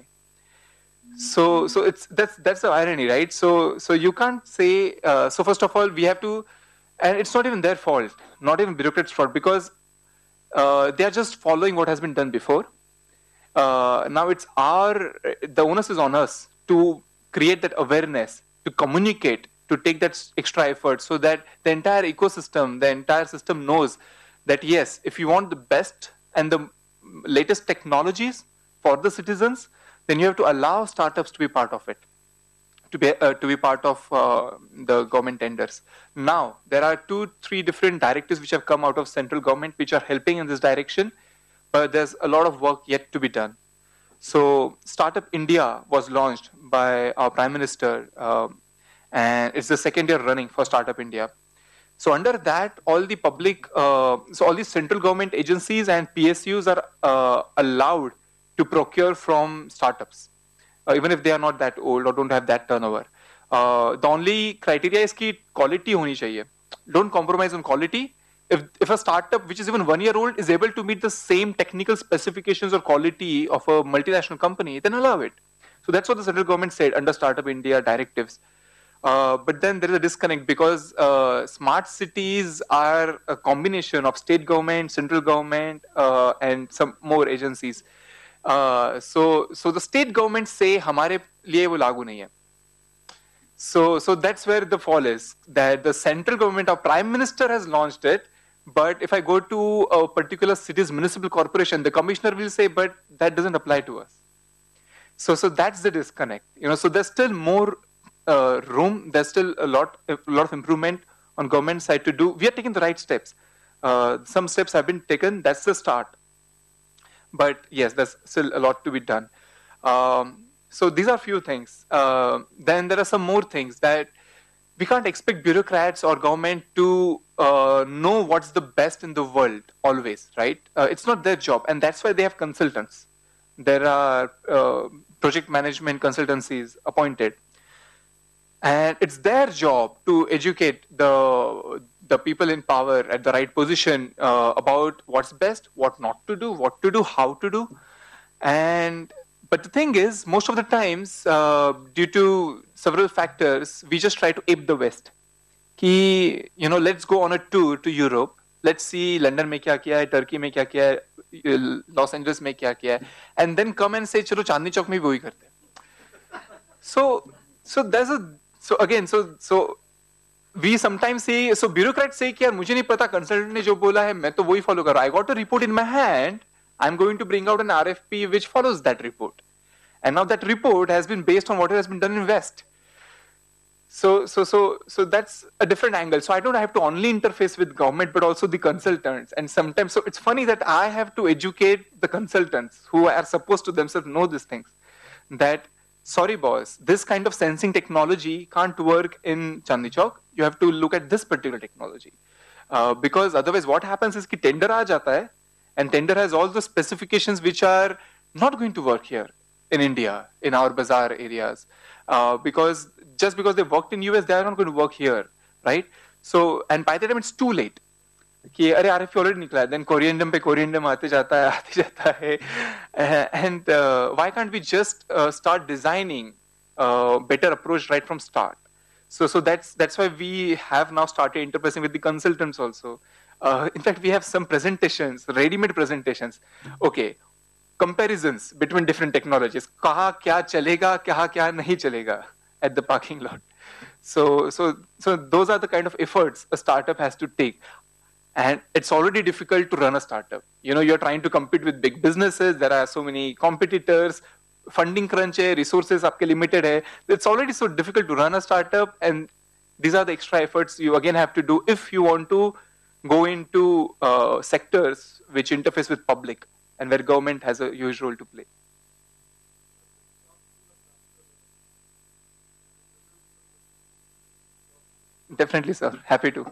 So so it's that's that's the irony, right? So so you can't say. Uh, so first of all, we have to, and it's not even their fault, not even bureaucrats' fault, because Uh, they are just following what has been done before. Uh, now it's our, the onus is on us to create that awareness, to communicate, to take that extra effort so that the entire ecosystem, the entire system knows that yes, if you want the best and the latest technologies for the citizens, then you have to allow startups to be part of it. To be, uh, to be part of uh, the government tenders. Now, there are two, three different directives which have come out of central government which are helping in this direction, but there's a lot of work yet to be done. So, Startup India was launched by our Prime Minister, um, and it's the second year running for Startup India. So, under that, all the public, uh, so all the central government agencies and P S Us are uh, allowed to procure from startups. Uh, even if they are not that old or don't have that turnover. Uh, the only criteria is कि quality होनी चाहिए. Don't compromise on quality. If, if a startup which is even one year old is able to meet the same technical specifications or quality of a multinational company, then allow it. So that's what the central government said under Startup India directives. Uh, but then there is a disconnect because uh, smart cities are a combination of state government, central government, uh, and some more agencies. Uh, so, so the state government say हमारे लिए वो लागू नहीं है. So, so that's where the fall is. That the central government, our prime minister has launched it, but if I go to a particular city's municipal corporation, the commissioner will say, but that doesn't apply to us. So, so that's the disconnect. You know, so there's still more uh, room. There's still a lot, a lot of improvement on government side to do. We are taking the right steps. Uh, some steps have been taken. That's the start. But yes, there's still a lot to be done. Um, so these are few things. Uh, then there are some more things that we can't expect bureaucrats or government to uh, know what's the best in the world always, right? Uh, it's not their job, and that's why they have consultants. There are uh, project management consultancies appointed. And it's their job to educate the the people in power at the right position uh, about what's best, what not to do, what to do, how to do. And but the thing is, most of the times, uh, due to several factors, we just try to ape the West. Ki, you know, let's go on a tour to Europe. Let's see London में क्या किया है, Turkey में क्या किया है, Los Angeles में क्या किया है, and then come and say, चलो चांदनी चौक में भी वही करते हैं. So, so there's a so again, so so we sometimes say, so bureaucrats say कि यार मुझे नहीं पता, consultant ने जो बोला है मैं तो वही follow कर रहा हूँ. I got a report in my hand. I'm going to bring out an R F P which follows that report. And now that report has been based on what has been done in West. So, so, so, so that's a different angle. So I don't have to only interface with government, but also the consultants. And sometimes, so it's funny that I have to educate the consultants who are supposed to themselves know these things. That, sorry boss, this kind of sensing technology can't work in Chandni Chowk. You have to look at this particular technology. Uh, because otherwise what happens is कि tender आ जाता है, and tender has all the specifications which are not going to work here in India, in our bazaar areas. Uh, because just because they worked in U S, they are not going to work here, right? So, and by the time it's too late, कि अरे R F P already निकला है, then corriendum पे corriendum आते जाता है, आते जाता है, uh, and uh, why can't we just uh, start designing a better approach right from start? So, so that's that's why we have now started interfacing with the consultants also. Uh, in fact, we have some presentations, ready-made presentations. Okay, comparisons between different technologies. कहाँ क्या चलेगा, कहाँ क्या नहीं चलेगा at the parking lot. So, so, so those are the kind of efforts a startup has to take. And it's already difficult to run a startup. You know, you're trying to compete with big businesses. There are so many competitors. Funding crunch hai, resources आपके limited hai. It's already so difficult to run a startup, and these are the extra efforts you again have to do if you want to go into uh, sectors which interface with public and where government has a huge role to play. Definitely, sir. Happy to.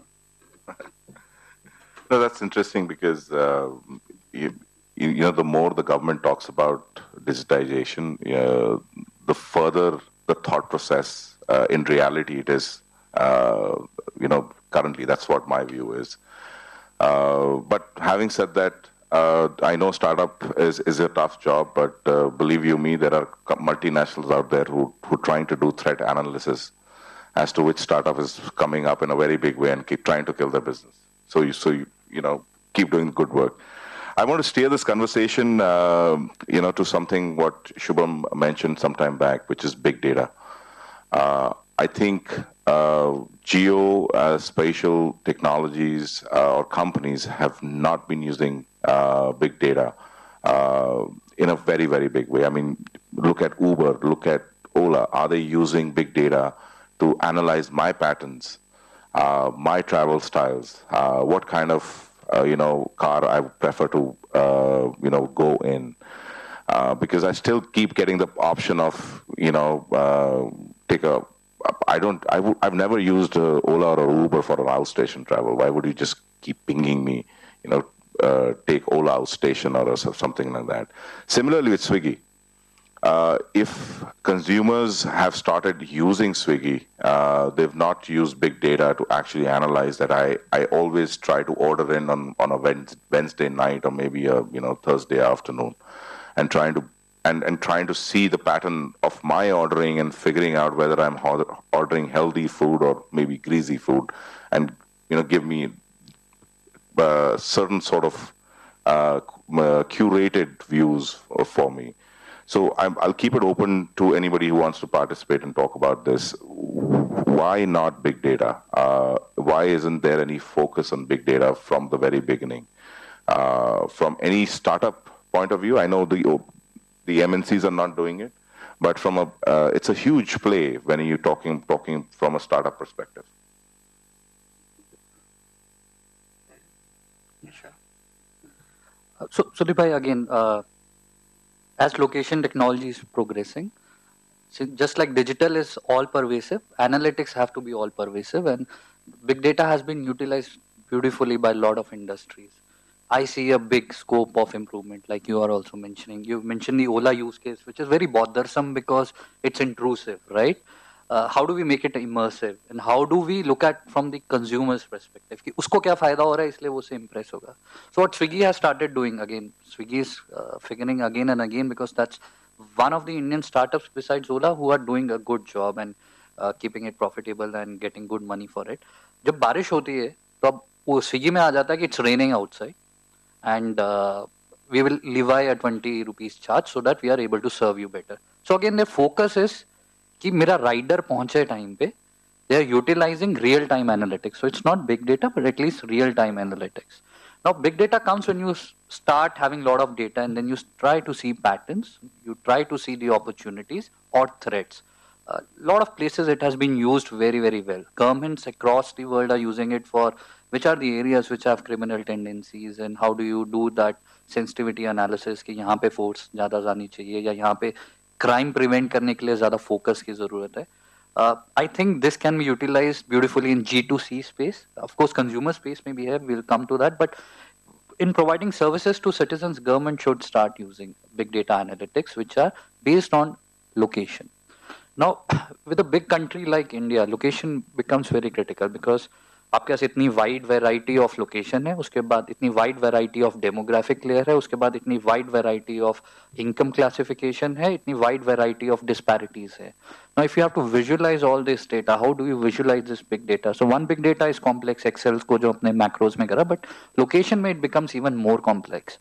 No, that's interesting because uh, you, you know, the more the government talks about digitization, uh, the further the thought process uh, in reality it is. Uh, you know, currently that's what my view is. Uh, but having said that, uh, I know startup is, is a tough job, but uh, believe you me, there are multinationals out there who who are trying to do threat analysis as to which startup is coming up in a very big way and keep trying to kill their business. So you, so you, you know, keep doing good work. I want to steer this conversation, uh, you know, to something what Shubham mentioned some time back, which is big data. Uh, I think uh, geo uh, spatial technologies uh, or companies have not been using uh, big data uh, in a very, very big way. I mean, look at Uber, look at Ola. Are they using big data to analyze my patterns, uh, my travel styles, uh, what kind of uh, you know car I would prefer to uh, you know go in? Uh, because I still keep getting the option of you know uh, take a. I don't. I w- I've never used uh, Ola or Uber for an outstation travel. Why would you just keep pinging me? You know, uh, take Ola outstation or something like that. Similarly with Swiggy. Uh, if consumers have started using Swiggy, uh, they've not used big data to actually analyze that. I, I always try to order in on, on a Wednesday night or maybe a you know Thursday afternoon, and trying to and, and trying to see the pattern of my ordering and figuring out whether I'm ordering healthy food or maybe greasy food, and you know give me uh, certain sort of uh, curated views for me. So I'm, I'll keep it open to anybody who wants to participate and talk about this. Why not big data? Uh, why isn't there any focus on big data from the very beginning? Uh, from any startup point of view, I know the the M N Cs are not doing it, but from a uh, it's a huge play when you're talking talking from a startup perspective. Sure. Uh, so, Sudeep bhai, again. Uh, As location technology is progressing, so just like digital is all pervasive, analytics have to be all pervasive, and big data has been utilized beautifully by a lot of industries. I see a big scope of improvement, like you are also mentioning. You mentioned the Ola use case, which is very bothersome because it's intrusive, right? uh, how do we make it immersive and how do we look at from the consumer's perspective कि उसको क्या फायदा हो रहा है इसलिए वो उसे impress होगा. So what Swiggy has started doing again, Swiggy is uh, figuring again and again because that's one of the Indian startups besides Ola who are doing a good job and uh, keeping it profitable and getting good money for it. जब बारिश होती है तो अब वो Swiggy में आ जाता है कि it's raining outside and uh, we will levy a twenty rupees charge so that we are able to serve you better. So again their focus is कि मेरा राइडर पहुंचे टाइम पे. They are utilizing real time analytics. So it's not big data but at least real time analytics. Now big data comes when you start having a lot of data and then you try to see patterns, you try to see the opportunities or threats. A uh, lot of places it has been used very very well. Governments across the world are using it for which are the areas which have criminal tendencies and how do you do that sensitivity analysis कि यहाँ पे force ज़्यादा जानी चाहिए या यहाँ पे crime prevent करने के लिए ज़्यादा focus की ज़रूरत है. Uh, I think this can be utilized beautifully in G two C space. Of course, consumer space may be here. We'll come to that. But in providing services to citizens, government should start using big data analytics, which are based on location. Now, with a big country like India, location becomes very critical because आपके पास इतनी wide variety of location है, उसके बाद इतनी wide variety of demographic layer है, उसके बाद इतनी wide variety of income classification है, इतनी वाइड वैरायटी ऑफ डिस्पैरिटीज है. Now, if you have to visualize all this data, how do you visualize this big data? So one big data is complex, Excel को जो अपने macros में करा, but location में it becomes even more complex.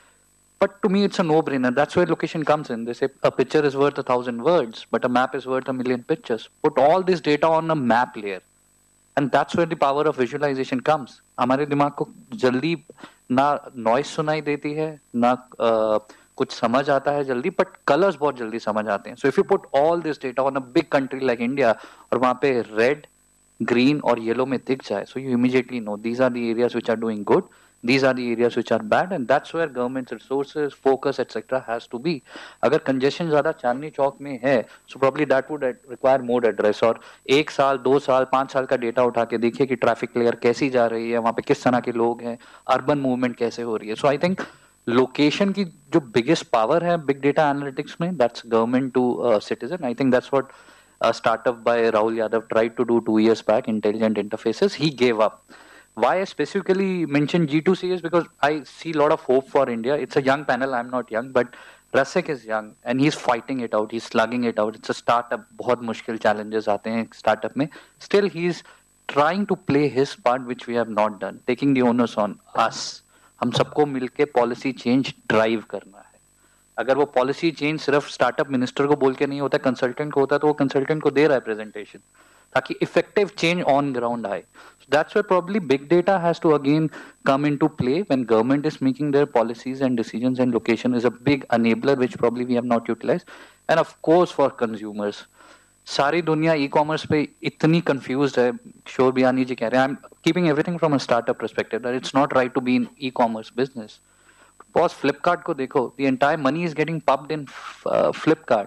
But to me, it's a no-brainer. That's where location comes in. They say a picture is worth a thousand words, but a map is worth a million pictures. Put all this data on a map layer. And that's where the power of visualization comes. हमारे दिमाग को जल्दी ना noise सुनाई देती है ना uh, कुछ समझ आता है जल्दी, but colors बहुत जल्दी समझ आते हैं. So if you put all this data on a big country like India और वहाँ पे red, green और yellow में दिख जाए, so you immediately know these are the areas which are doing good, these are the areas which are bad, and that's where government's resources, focus, et cetera has to be. अगर congestion ज़्यादा चांदनी चौक में है, so probably that would require more address. और एक साल, दो साल, पाँच साल का डेटा उठा के देखिए कि ट्रैफिक लेयर कैसी जा रही है, वहाँ पे किस तरह के लोग हैं, अर्बन मूवमेंट कैसे हो रही है. So I think लोकेशन की जो बिगेस्ट पावर है बिग डेटा एनालिटिक्स में, that's government to citizen. I think that's what a startup by Rahul Yadav tried to do two years back, Intelligent Interfaces. He gave up. Why I specifically mentioned G two C is because I see a lot of hope for India. It's a young panel. I'm not young, but Rasik is young and he's fighting it out. He's slugging it out. It's a startup. बहुत मुश्किल challenges आते हैं startup में. Still, he's trying to play his part, which we have not done. Taking the onus on us. हम सबको मिलके policy change drive करना है. अगर वो पॉलिसी चेंज सिर्फ स्टार्टअप मिनिस्टर को बोल के नहीं होता, कंसल्टेंट को होता, तो वो कंसल्टेंट को दे रहा है प्रेजेंटेशन ताकि इफेक्टिव चेंज ऑन ग्राउंड आए. That's where probably big data has to again come into play when government is making their policies and decisions, and location is a big enabler which probably we have not utilized. And of course for consumers, सारी दुनिया e commerce पे इतनी confused है. शोर बियानी जी कह रहे हैं, I am keeping everything from a startup perspective, that it's not right to be in e commerce business. Boss Flipkart को देखो, the entire money is getting pumped in Flipkart.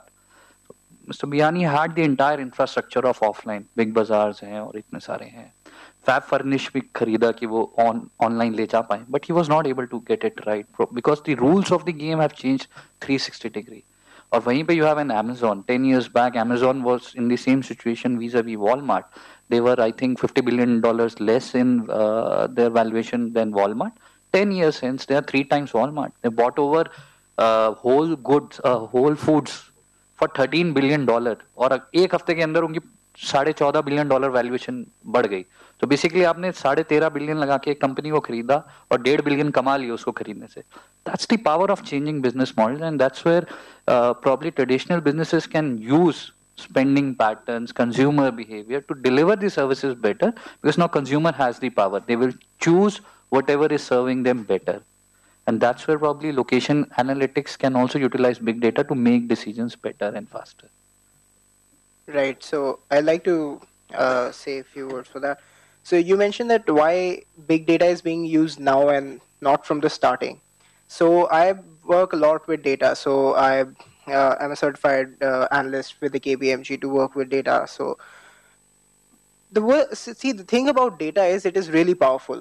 Mister Biyani had the entire infrastructure of offline, big bazaars हैं और इतने सारे हैं. Fab furnish भी खरीदा कि वो ऑन ऑनलाइन ले जा पाए, but he was not able to get it right because the rules of the game have changed three sixty degree. और वहीं पे you have an Amazon. ten years back, Amazon was in the same situation vis-a-vis Walmart. They were, I think, fifty billion dollars less in uh, their valuation than Walmart. ten years since, they are three times Walmart. They bought over uh, whole goods, uh, Whole Foods for thirteen billion dollars. और एक हफ्ते के अंदर उनकी साढ़े चौदह billion dollar valuation बढ़ गई. तो बेसिकली आपने साढ़े तेरह बिलियन लगा के एक कंपनी को खरीदा और डेढ़ बिलियन कमा लिया उसको खरीदने से. That's the power of changing business models, and that's where uh, probably traditional businesses can use spending patterns, consumer behavior to deliver the services better, because now consumer has the power. They will choose whatever is serving them better. And that's where probably location analytics can also utilize big data to make decisions better and faster. Right. So I'd like to uh, say a few words for that. So you mentioned that why big data is being used now and not from the starting. So I work a lot with data. So I uh, am a certified uh, analyst with the K B M G to work with data. So the wor- see the thing about data is it is really powerful.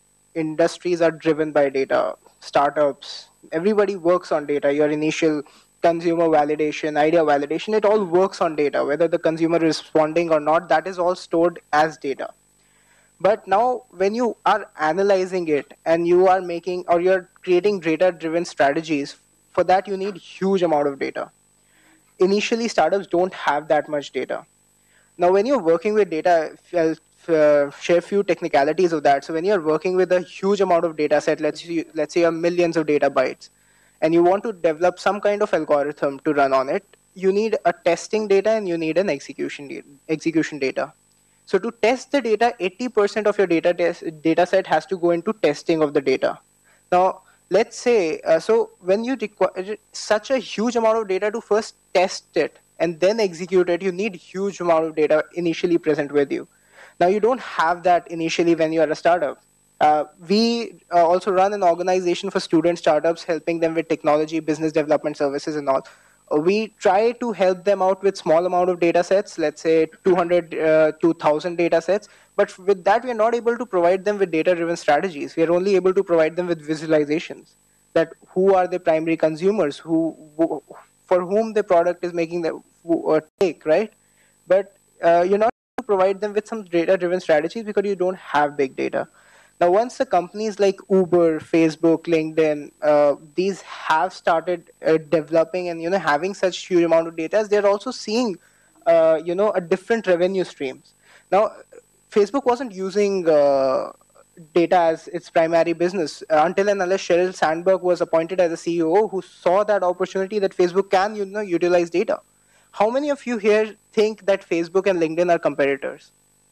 Industries are driven by data. Startups, everybody works on data. Your initial consumer validation, idea validation, it all works on data. Whether the consumer is responding or not, that is all stored as data. But now when you are analyzing it and you are making or you're creating data driven strategies, for that you need huge amount of data. Initially startups don't have that much data. Now when you're working with data, I'll uh, share a few technicalities of that. So when you're working with a huge amount of data set, let's say, let's say a millions of data bytes, and you want to develop some kind of algorithm to run on it, you need a testing data and you need an execution data, execution data. So to test the data, eighty percent of your data test, data set has to go into testing of the data. Now, let's say, uh, so when you require such a huge amount of data to first test it and then execute it, you need huge amount of data initially present with you. Now, you don't have that initially when you are a startup. Uh, we uh, also run an organization for student startups, helping them with technology, business development services and all. We try to help them out with small amount of data sets, let's say two hundred uh, to one thousand data sets. But with that, we are not able to provide them with data-driven strategies. We are only able to provide them with visualizations, that who are the primary consumers, who, who for whom the product is making the uh, take, right? But uh, you're not able to provide them with some data-driven strategies because you don't have big data. Now, once the companies like Uber, Facebook, LinkedIn, uh, these have started uh, developing and you know having such huge amount of data, they're also seeing uh, you know a different revenue streams. Now, Facebook wasn't using uh, data as its primary business uh, until and unless Sheryl Sandberg was appointed as a C E O who saw that opportunity that Facebook can you know utilize data. How many of you here think that Facebook and LinkedIn are competitors?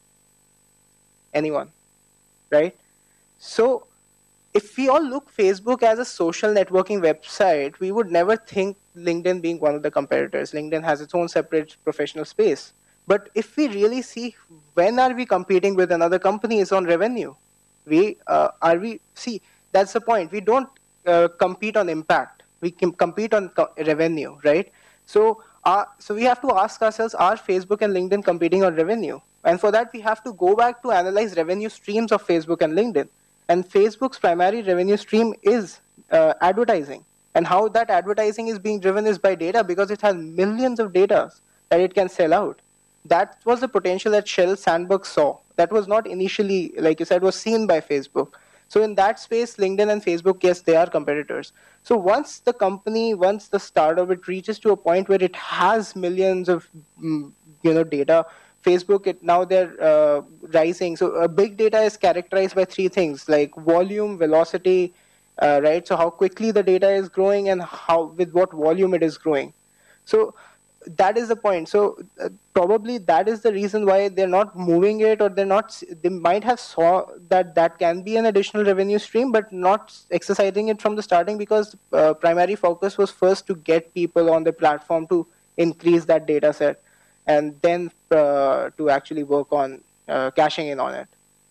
Anyone? Right? So if we all look Facebook as a social networking website, we would never think LinkedIn being one of the competitors. LinkedIn has its own separate professional space. But if we really see when are we competing with another company is on revenue. We uh, are we see that's the point. We don't uh, compete on impact. We can compete on co revenue, right? So uh, so we have to ask ourselves: are Facebook and LinkedIn competing on revenue? And for that, we have to go back to analyze revenue streams of Facebook and LinkedIn. And Facebook's primary revenue stream is uh, advertising. And how that advertising is being driven is by data because it has millions of data that it can sell out. That was the potential that Sheryl Sandberg saw. That was not initially, like you said, was seen by Facebook. So in that space, LinkedIn and Facebook, yes, they are competitors. So once the company, once the startup, it reaches to a point where it has millions of mm, you know data, Facebook, it now they're uh, rising. So uh, big data is characterized by three things like volume, velocity, uh, right? So how quickly the data is growing and how with what volume it is growing. So that is the point. So uh, probably that is the reason why they're not moving it, or they're not. They might have saw that that can be an additional revenue stream, but not exercising it from the starting because uh, primary focus was first to get people on the platform to increase that data set, and then uh, to actually work on uh, cashing in on it.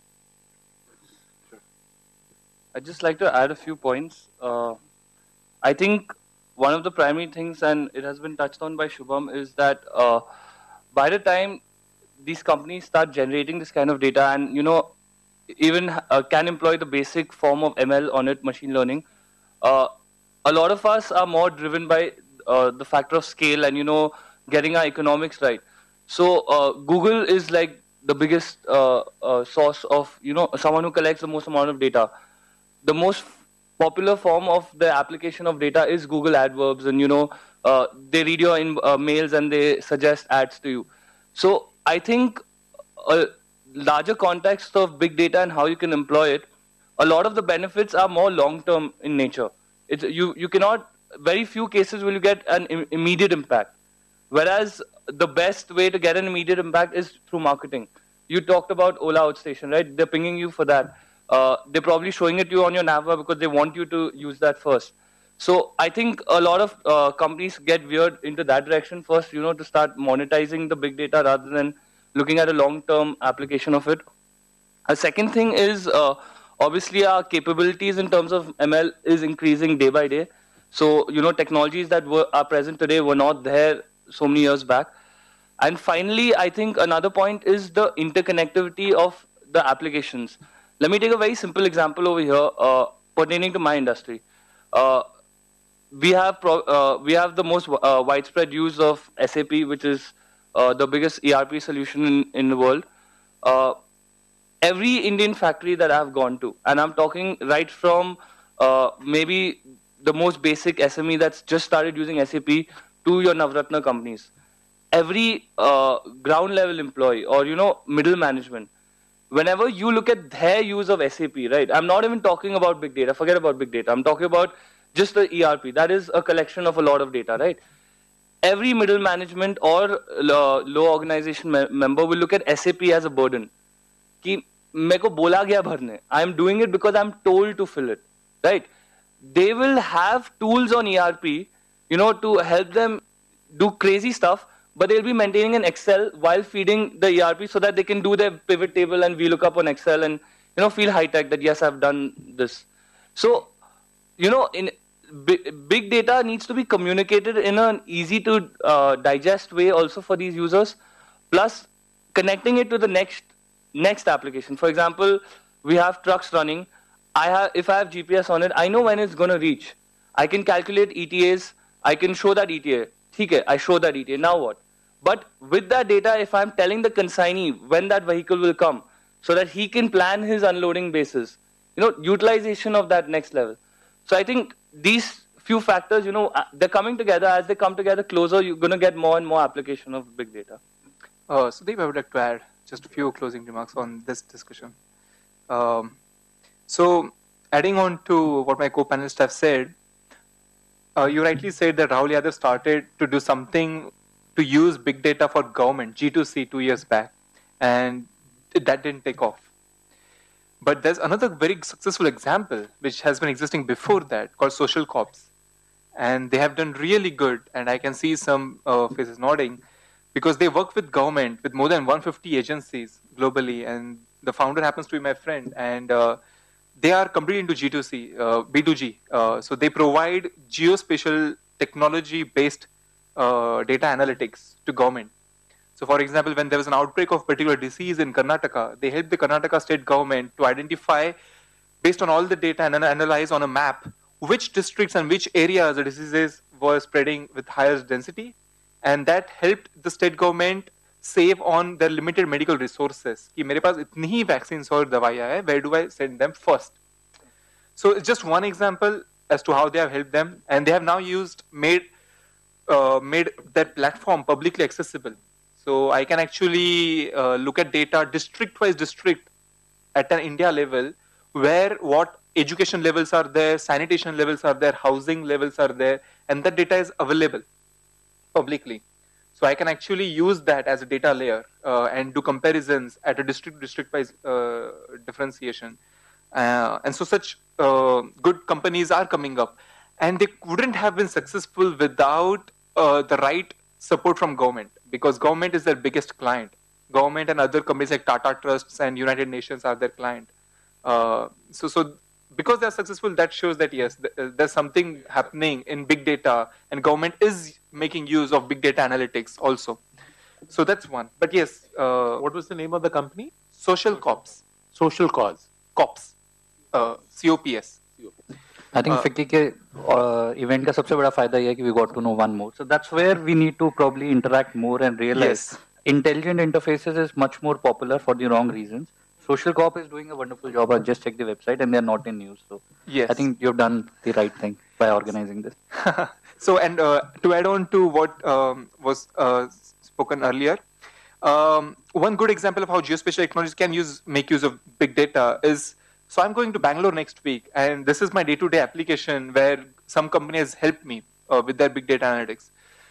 I'd just like to add a few points. Uh, I think one of the primary things, and it has been touched on by Shubham, is that uh, by the time these companies start generating this kind of data and, you know, even uh, can employ the basic form of M L on it, machine learning, uh, a lot of us are more driven by uh, the factor of scale and, you know, getting our economics right. So uh, Google is like the biggest uh, uh, source of, you know, someone who collects the most amount of data. The most popular form of the application of data is Google AdWords, and you know uh, they read your in, uh, mails and they suggest ads to you. So I think a larger context of big data and how you can employ it, a lot of the benefits are more long term in nature. It's, you you cannot, very few cases will you get an Im immediate impact, whereas the best way to get an immediate impact is through marketing. You talked about Ola Outstation, right? They're pinging you for that. Uh, they're probably showing it to you on your navbar because they want you to use that first. So I think a lot of uh, companies get veered into that direction first, you know, to start monetizing the big data rather than looking at a long-term application of it. A second thing is uh, obviously our capabilities in terms of M L is increasing day by day. So, you know, technologies that were, are present today were not there so many years back. And finally, I think another point is the interconnectivity of the applications. Let me take a very simple example over here uh, pertaining to my industry. Uh, we have pro, uh, we have the most uh, widespread use of S A P, which is uh, the biggest E R P solution in, in the world. Uh, every Indian factory that I've gone to, and I'm talking right from uh, maybe the most basic S M E that's just started using S A P to your Navratna companies, every uh, ground level employee or you know middle management, whenever you look at their use of S A P, right? I'm not even talking about big data. Forget about big data. I'm talking about just the E R P. That is a collection of a lot of data, right? Every middle management or uh, low organization me member will look at S A P as a burden. कि मेरे को बोला गया भरने. I'm doing it because I'm told to fill it, right? They will have tools on E R P, you know, to help them do crazy stuff, but they'll be maintaining an Excel while feeding the E R P so that they can do their pivot table and VLOOKUP on Excel and, you know, feel high tech that yes, I've done this. So, you know, in big, big data needs to be communicated in an easy to uh, digest way also for these users, plus connecting it to the next next application. For example, we have trucks running. I have, if I have G P S on it, I know when it's going to reach. I can calculate E T As. I can show that E T A. Okay, I show that E T A. Now what? But with that data, if I'm telling the consignee when that vehicle will come, so that he can plan his unloading basis, you know, utilization of that next level. So I think these few factors, you know, they're coming together. As they come together closer, you're going to get more and more application of big data. Uh, Sudeep, I would like to add just a few closing remarks on this discussion. Um, so, adding on to what my co-panelists have said, uh, you rightly said that Rahul Yadav started to do something to use big data for government, G two C, two years back, and that didn't take off. But there's another very successful example which has been existing before that called Social Corps, and they have done really good. And I can see some uh, faces nodding because they work with government with more than one hundred fifty agencies globally, and the founder happens to be my friend, and uh, they are completely into G two C, uh, B two G. Uh, so they provide geospatial technology-based uh, data analytics to government. So for example, when there was an outbreak of particular disease in Karnataka, they helped the Karnataka state government to identify, based on all the data and analyze on a map, which districts and which areas the diseases were spreading with highest density. And that helped the state government save on their limited medical resources. कि मेरे पास इतनी ही vaccines और दवाइयाँ हैं, where do I send them first? So it's just one example as to how they have helped them, and they have now used made uh, made that platform publicly accessible. So I can actually uh, look at data district-wise district at an India level, where what education levels are there, sanitation levels are there, housing levels are there, and that data is available publicly. So I can actually use that as a data layer uh, and do comparisons at a district-district-wise uh, differentiation. Uh, and so such uh, good companies are coming up. And they wouldn't have been successful without uh, the right support from government, because government is their biggest client. Government and other companies like Tata Trusts and United Nations are their client. Uh, so, so because they are successful, that shows that yes, th there's something happening in big data, and government is making use of big data analytics also. So that's one. But yes, uh, What was the name of the company? social cops, Social Cause. cops, uh, C O P S. I think Ficky के uh, event का सबसे बड़ा फायदा ये है कि we got to know one more. So that's where we need to probably interact more and realize Yes. intelligent interfaces is much more popular for the wrong reasons. Social Corp is doing a wonderful job. I just checked the website and they're not in news. So Yes. I think you've done the right thing by organizing this. So, and uh, to add on to what um, was uh, spoken earlier, um, one good example of how geospatial technologies can use make use of big data is, so I'm going to Bangalore next week, and this is my day-to-day application where some company has helped me uh, with their big data analytics.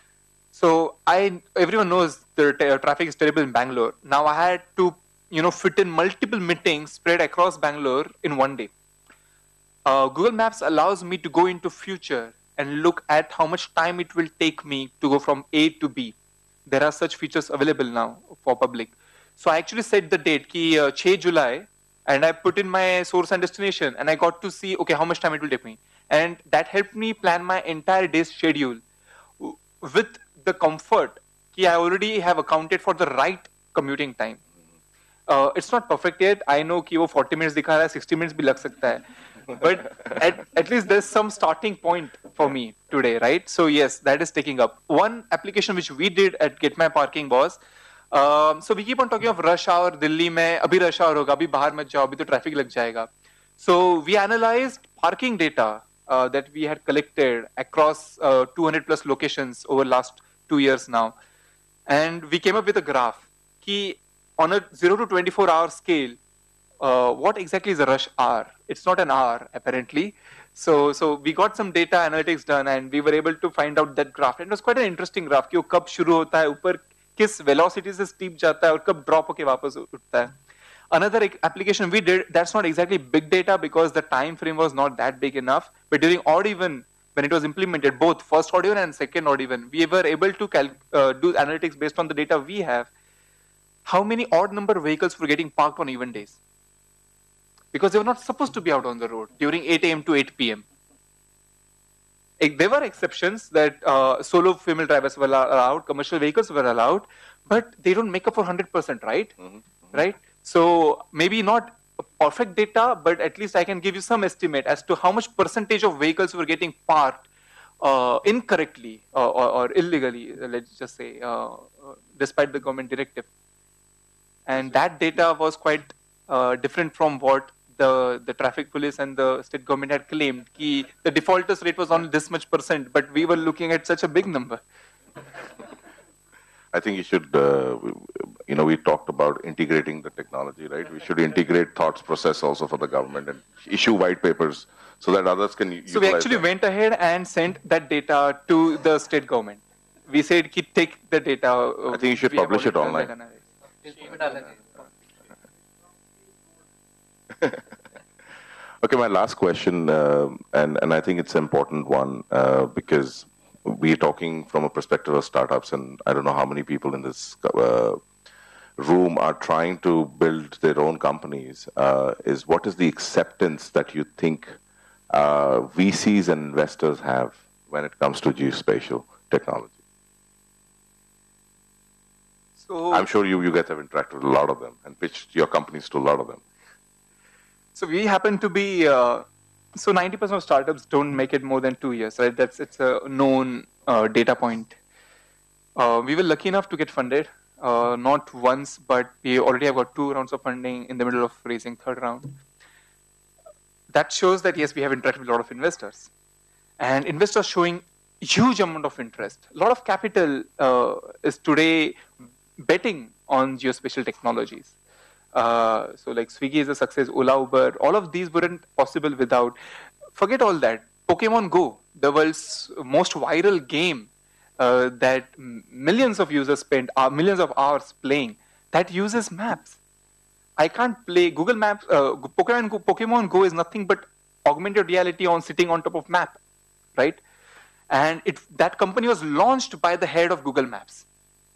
So I, everyone knows the uh, traffic is terrible in Bangalore. Now I had to, you know, fit in multiple meetings spread across Bangalore in one day. Uh, Google Maps allows me to go into future and look at how much time it will take me to go from A to B. There are such features available now for public. So I actually set the date, ki uh, six July, and I put in my source and destination, and I got to see, okay, how much time it will take me. And that helped me plan my entire day's schedule with the comfort that I already have accounted for the right commuting time. Uh, it's not perfect yet. I know कि वो forty minutes दिखा रहा है, sixty minutes भी लग सकता है. but at, at least there's some starting point for me today, right? So yes, that is taking up. One application which we did at Get My Parking was, um, so we keep on talking of rush hour, Delhi mein, abhi rush hour hoga, abhi bahar mat jao, abhi to traffic lag jayega. So we analyzed parking data uh, that we had collected across uh, two hundred plus locations over last two years now. And we came up with a graph ki on a zero to twenty-four hour scale, uh, what exactly is a rush hour? It's not an hour, apparently. So, so we got some data analytics done, and we were able to find out that graph. And it was quite an interesting graph. कि वो कब शुरू होता है, ऊपर किस velocity से steep जाता है, और कब drop होके वापस उठता है. Another application we did, that's not exactly big data because the time frame was not that big enough. But during odd even, when it was implemented, both first odd even and second odd even, we were able to uh, do analytics based on the data we have. How many odd number of vehicles were getting parked on even days? Because they were not supposed to be out on the road during eight A M to eight P M There were exceptions that uh, solo female drivers were allowed, commercial vehicles were allowed, but they don't make up for one hundred percent, right? Mm-hmm. Right? So maybe not perfect data, but at least I can give you some estimate as to how much percentage of vehicles were getting parked uh, incorrectly uh, or, or illegally, let's just say, uh, despite the government directive. And that data was quite uh, different from what the, the traffic police and the state government had claimed. Ki the defaulters rate was only this much percent, but we were looking at such a big number. I think you should, uh, you know, we talked about integrating the technology, right? We should integrate thoughts process also for the government and issue white papers so that others can utilize. So we actually them. went ahead and sent that data to the state government. We said, ki take the data. Uh, I think you should publish it online. Okay, my last question, uh, and, and I think it's an important one uh, because we're talking from a perspective of startups, and I don't know how many people in this uh, room are trying to build their own companies, uh, is what is the acceptance that you think uh, V Cs and investors have when it comes to geospatial technology? So I'm sure you, you guys have interacted with a lot of them and pitched your companies to a lot of them. So we happen to be, uh, so ninety percent of startups don't make it more than two years, right? That's, it's a known uh, data point. Uh, we were lucky enough to get funded, uh, not once, but we already have got two rounds of funding in the middle of raising third round. That shows that yes, we have interacted with a lot of investors. And investors showing huge amount of interest. A lot of capital uh, is today betting on geospatial technologies. Uh, so like Swiggy is a success, Ola, Uber, all of these weren't possible without, forget all that, Pokemon Go, the world's most viral game uh, that millions of users spend uh, millions of hours playing, that uses maps. I can't play Google Maps, uh, Pokemon Go, Pokemon Go is nothing but augmented reality on sitting on top of map, right? And it, that company was launched by the head of Google Maps.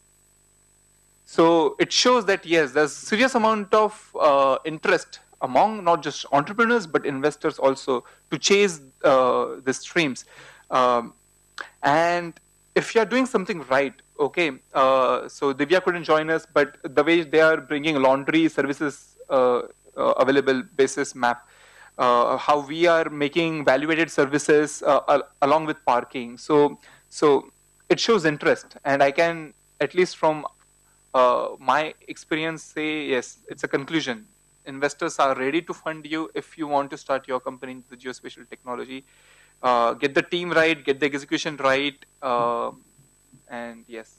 So it shows that, yes, there's serious amount of uh, interest among not just entrepreneurs, but investors also to chase uh, the streams. Um, and if you're doing something right, okay, uh, so Divya couldn't join us, but the way they are bringing laundry services uh, uh, available basis map, uh, how we are making value-added services uh, al along with parking. So, so it shows interest, and I can, at least from Uh, my experience say, yes, it's a conclusion. Investors are ready to fund you if you want to start your company in the geospatial technology. Uh, get the team right, get the execution right, uh, and yes.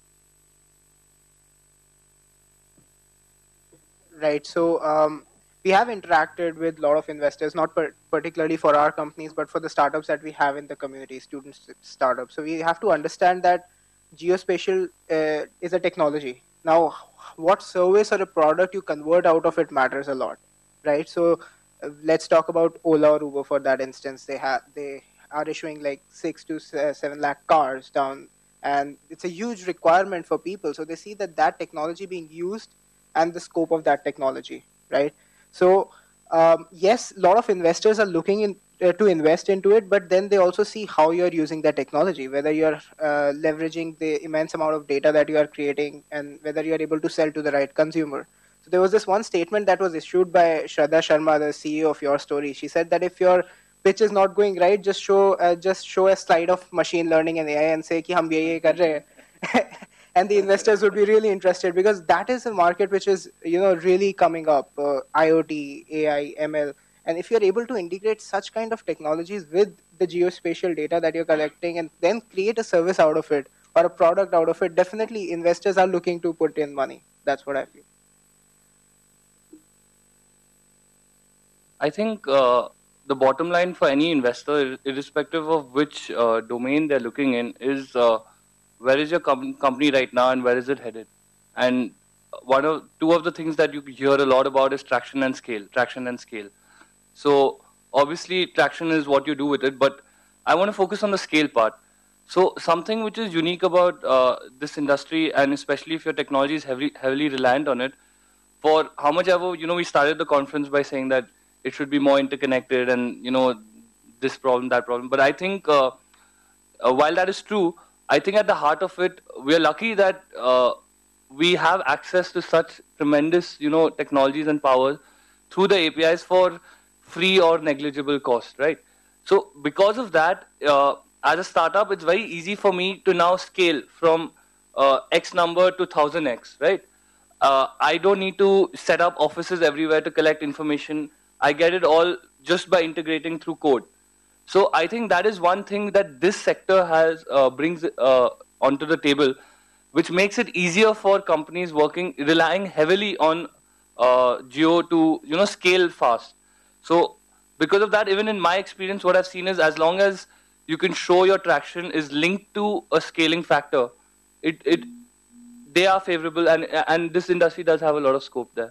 Right, so um, we have interacted with a lot of investors, not per particularly for our companies, but for the startups that we have in the community, student startups. So we have to understand that geospatial uh, is a technology. Now, what service or a product you convert out of it matters a lot, right? So uh, let's talk about Ola or Uber for that instance. They have they are issuing like six to seven lakh cars down, and it's a huge requirement for people. So they see that that technology being used and the scope of that technology, right? So um, yes, a lot of investors are looking in uh, to invest into it, but then they also see how you're using the technology, whether you're uh, leveraging the immense amount of data that you are creating, and whether you're able to sell to the right consumer. So there was this one statement that was issued by Shraddha Sharma, the C E O of Your Story. She said that if your pitch is not going right, just show uh, just show a slide of machine learning and A I and say कि हम ये ये कर रहे हैं. And the investors would be really interested because that is a market which is, you know, really coming up. Uh, IoT, A I, M L, and if you're able to integrate such kind of technologies with the geospatial data that you're collecting and then create a service out of it or a product out of it, definitely investors are looking to put in money. That's what I feel. I think uh, the bottom line for any investor, irrespective of which uh, domain they're looking in, is uh, where is your com company right now and where is it headed? And one of two of the things that you hear a lot about is traction and scale. Traction and scale. So obviously traction is what you do with it, but I want to focus on the scale part. So something which is unique about uh, this industry, and especially if your technology is heavily heavily reliant on it, for how much ever, you know, we started the conference by saying that it should be more interconnected and, you know, this problem, that problem. But I think uh, uh, while that is true, I think at the heart of it, we are lucky that uh, we have access to such tremendous, you know, technologies and powers through the A P Is for free or negligible cost, right? So because of that, uh, as a startup, it's very easy for me to now scale from uh, X number to one thousand X, right? Uh, I don't need to set up offices everywhere to collect information. I get it all just by integrating through code. So I think that is one thing that this sector has uh, brings uh, onto the table, which makes it easier for companies working, relying heavily on uh, geo to, you know, scale fast. So because of that, even in my experience, what I've seen is as long as you can show your traction is linked to a scaling factor, it, it they are favorable, and and this industry does have a lot of scope there.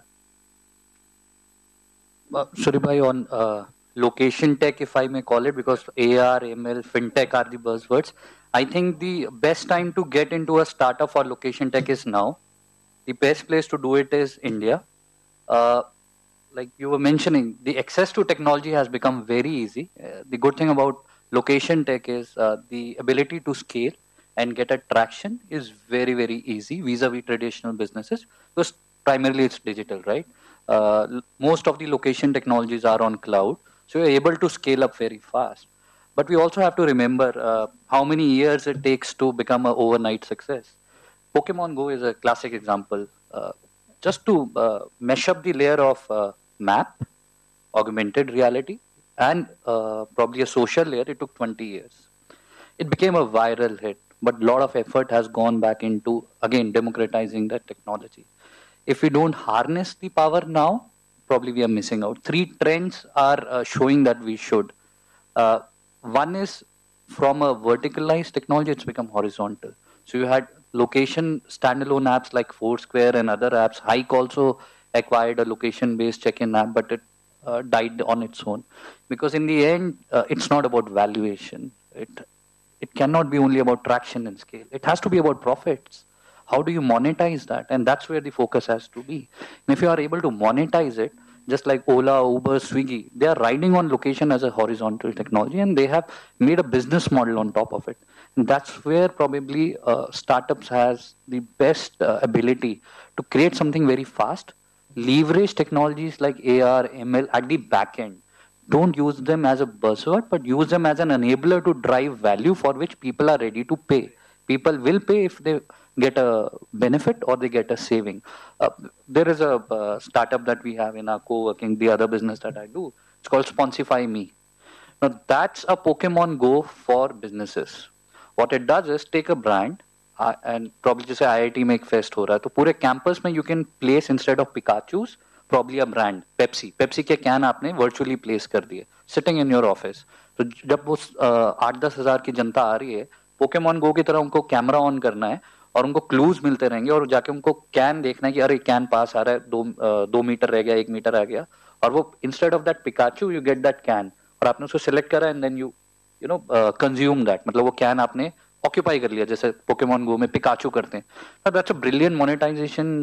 Uh, Suribhai, on uh, location tech, if I may call it, because A R, M L, fintech are the buzzwords. I think the best time to get into a startup for location tech is now. The best place to do it is India. Uh, like you were mentioning, the access to technology has become very easy. Uh, the good thing about location tech is uh, the ability to scale and get a traction is very, very easy vis-a-vis traditional businesses, because primarily it's digital, right? Uh, most of the location technologies are on cloud, so you're able to scale up very fast. But we also have to remember uh, how many years it takes to become an overnight success. Pokemon Go is a classic example. Uh, just to uh, mesh up the layer of uh, map, augmented reality, and uh, probably a social layer, it took twenty years. It became a viral hit, but a lot of effort has gone back into, again, democratizing that technology. If we don't harness the power now, probably we are missing out. Three trends are uh, showing that we should. Uh, one is from a verticalized technology, it's become horizontal. So you had location standalone apps like Foursquare and other apps. Hike also acquired a location-based check-in app, but it uh, died on its own. Because in the end, uh, it's not about valuation. It, it cannot be only about traction and scale. It has to be about profits. How do you monetize that? And that's where the focus has to be. And if you are able to monetize it, just like Ola, Uber, Swiggy, they are riding on location as a horizontal technology, and they have made a business model on top of it. And that's where probably uh, startups has the best uh, ability to create something very fast, leverage technologies like A R, M L at the back end. Don't use them as a buzzword, but use them as an enabler to drive value for which people are ready to pay. People will pay if they get a benefit or they get a saving. Uh, there is a uh, startup that we have in our co-working, the other business that I do. It's called Sponsify Me. Now that's a Pokemon Go for businesses. What it does is take a brand uh, and probably just say I I T make fest हो रहा है तो पूरे campus में you can place instead of Pikachu's probably a brand Pepsi. Pepsi के can आपने virtually place कर दिए sitting in your office. तो जब वो आठ दस हजार की जनता आ रही है पोकेमॉन गो की तरह उनको कैमरा ऑन करना है और उनको क्लूज मिलते रहेंगे और जाके उनको कैन देखना है कि अरे कैन पास आ रहा है दो दो मीटर रह गया एक मीटर आ गया और वो instead of that Pikachu you get that can और आपने उसको सिलेक्ट करा and then you you know consume that मतलब वो कैन आपने ऑक्यूपाई कर लिया जैसे पोकेमॉन गो में पिकाचू करते हैं that's a brilliant monetization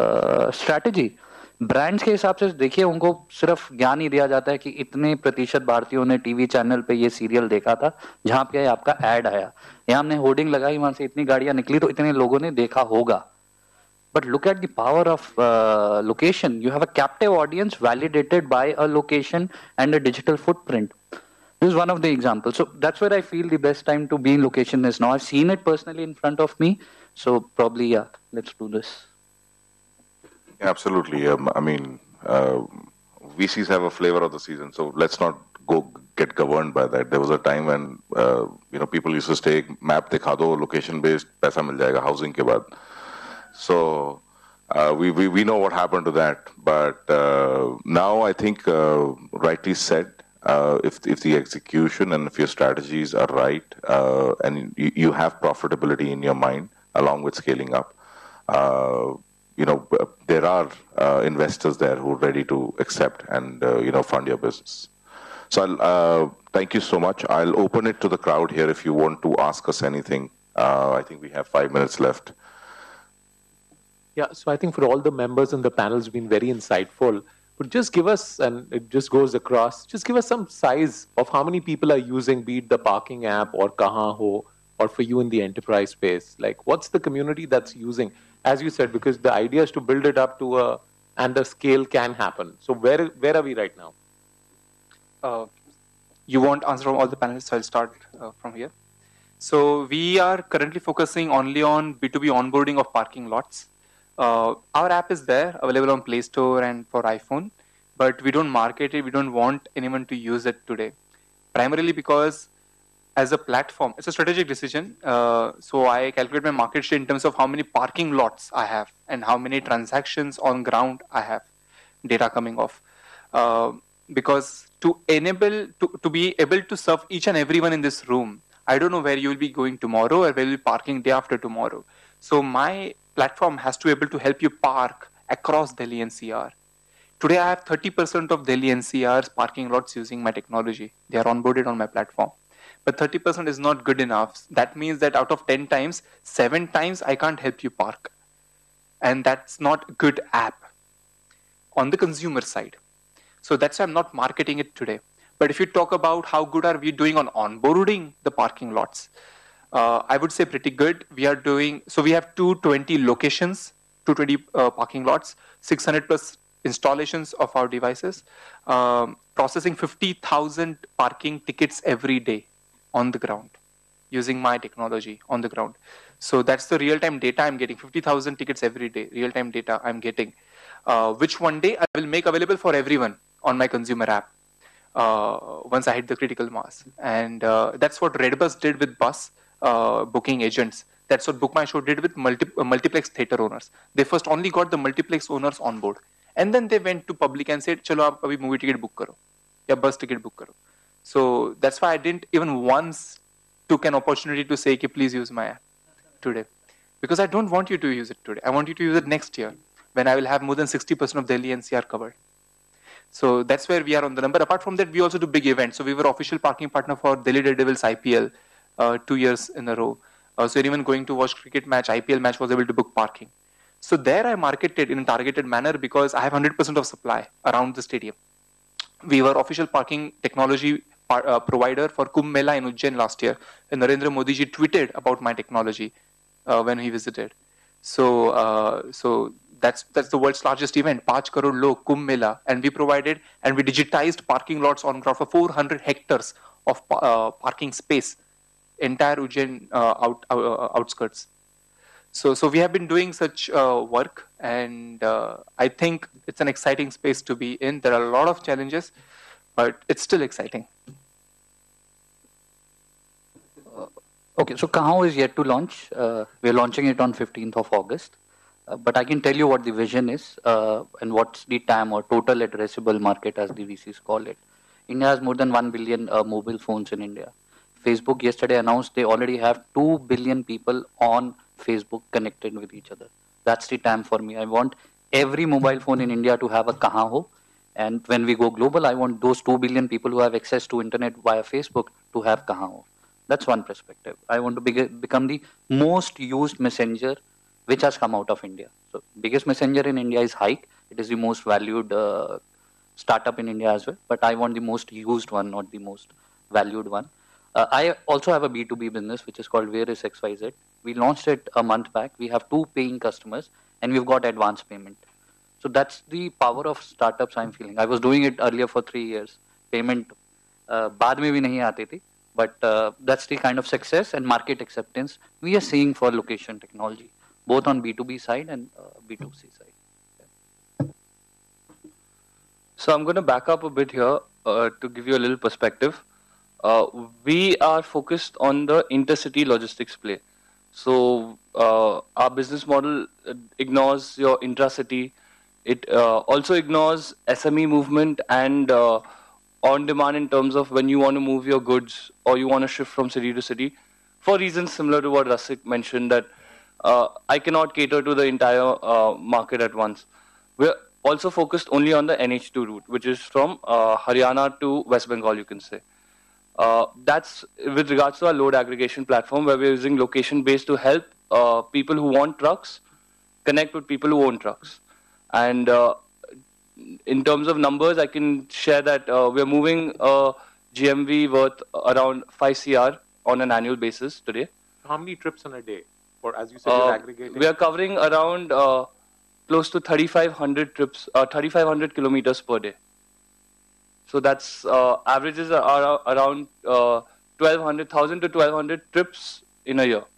strategy brands के हिसाब से देखिए उनको सिर्फ ज्ञान ही दिया जाता है कि इतने प्रतिशत भारतीयों ने टीवी चैनल पे ये सीरियल देखा था जहां पे आपका एड आया यहाँ हमने होर्डिंग लगाई वहां से इतनी गाड़ियां निकली तो इतने लोगों ने देखा होगा But look at the power of uh, location. You have a captive audience validated by a location and a digital footprint. This is one of the examples. So that's where I feel the best time to be in location is now. I've seen it personally in front of me. So probably, yeah, let's do this. Absolutely. Um, I mean, uh, V Cs have a flavor of the season, so let's not go get governed by that. There was a time when uh, you know people used to stay map दिखा दो location based पैसा मिल जाएगा housing के बाद. So uh, we, we we know what happened to that. But uh, now I think uh, rightly said. Uh, if if the execution and if your strategies are right uh, and you, you have profitability in your mind along with scaling up, uh, you know there are uh, investors there who are ready to accept and uh, you know fund your business. So I'll, uh, thank you so much. I'll open it to the crowd here if you want to ask us anything. Uh, I think we have five minutes left. Yeah, so I think for all the members in the panel, it's been very insightful. But just give us, and it just goes across, just give us some size of how many people are using, be it the parking app or KahaHo, or for you in the enterprise space. Like, what's the community that's using? As you said, because the idea is to build it up to a, and the scale can happen. So where where are we right now? Uh, you want answer from all the panelists, so I'll start uh, from here. So we are currently focusing only on B two B onboarding of parking lots. Uh, our app is there, available on Play Store and for iPhone, but we don't market it. We don't want anyone to use it today, primarily because as a platform, it's a strategic decision. Uh, so I calculate my market share in terms of how many parking lots I have and how many transactions on ground I have, data coming off. Uh, because to enable, to, to be able to serve each and everyone in this room, I don't know where you will be going tomorrow or where you will be parking day after tomorrow. So my platform has to be able to help you park across Delhi N C R. Today I have thirty percent of Delhi N C R's parking lots using my technology. They are onboarded on my platform. But thirty percent is not good enough. That means that out of ten times, seven times I can't help you park. And that's not a good app on the consumer side. So that's why I'm not marketing it today. But if you talk about how good are we doing on onboarding the parking lots, uh, I would say pretty good. We are doing, so we have two hundred twenty locations, two hundred twenty uh, parking lots, six hundred plus installations of our devices, um, processing fifty thousand parking tickets every day on the ground using my technology on the ground. So that's the real-time data I'm getting, fifty thousand tickets every day, real-time data I'm getting, uh, which one day I will make available for everyone on my consumer app uh, once I hit the critical mass. And uh, that's what Redbus did with bus uh, booking agents. That's what Book My Show did with multi uh, multiplex theater owners. They first only got the multiplex owners on board. And then they went to public and said, chalo aap abhi movie ticket book karo, ya bus ticket book karo. So that's why I didn't even once took an opportunity to say, please use my app today. Because I don't want you to use it today. I want you to use it next year when I will have more than sixty percent of Delhi N C R covered. So that's where we are on the number. Apart from that, we also do big events. So we were official parking partner for Delhi Daredevils I P L uh, two years in a row. Uh, so anyone going to watch cricket match, I P L match was able to book parking. So there I marketed in a targeted manner because I have one hundred percent of supply around the stadium. We were official parking technology par, uh, provider for Kumbh Mela in Ujjain last year. And Narendra Modi ji tweeted about my technology uh, when he visited. So, uh, so that's that's the world's largest event, five crore log, Kumbh Mela, and we provided and we digitized parking lots on ground for four hundred hectares of uh, parking space, entire Ujjain uh, out, uh, outskirts. So, so we have been doing such uh, work, and uh, I think it's an exciting space to be in. There are a lot of challenges, but it's still exciting. Uh, okay, so KahaHo is yet to launch. Uh, we're launching it on fifteenth of August. Uh, but I can tell you what the vision is uh, and what's the T A M or total addressable market as the V Cs call it. India has more than one billion uh, mobile phones in India. Facebook yesterday announced they already have two billion people on Facebook connected with each other. That's the T A M for me. I want every mobile phone in India to have a KahaHo. And when we go global, I want those two billion people who have access to internet via Facebook to have KahaHo. That's one perspective. I want to be, become the most used messenger which has come out of India. So biggest messenger in India is Hike. It is the most valued uh, startup in India as well. But I want the most used one, not the most valued one. Uh, I also have a B two B business which is called Various X Y Z. We launched it a month back. We have two paying customers and we've got advance payment. So that's the power of startups I'm feeling. I was doing it earlier for three years. Payment uh, बाद में भी नहीं आती थी. But uh, that's the kind of success and market acceptance we are seeing for location technology, both on B two B side and uh, B two C side. So I'm going to back up a bit here uh, to give you a little perspective. Uh, we are focused on the intercity logistics play. So uh, our business model uh, ignores your intracity. It uh, also ignores S M E movement and uh, on demand in terms of when you want to move your goods or you want to shift from city to city, for reasons similar to what Rasik mentioned, that uh, I cannot cater to the entire uh, market at once. We're also focused only on the N H two route, which is from uh, Haryana to West Bengal, you can say. Uh, that's with regards to our load aggregation platform, where we're using location based to help uh, people who want trucks connect with people who own trucks. And uh, in terms of numbers, I can share that uh, we're moving a G M V worth around five C R on an annual basis today. How many trips in a day? Or as you said, Uh, you're aggregating. we are covering around uh, close to thirty-five hundred trips, uh, thirty-five hundred kilometers per day. So that's uh, averages are, are around uh, twelve hundred, one thousand to twelve hundred trips in a year.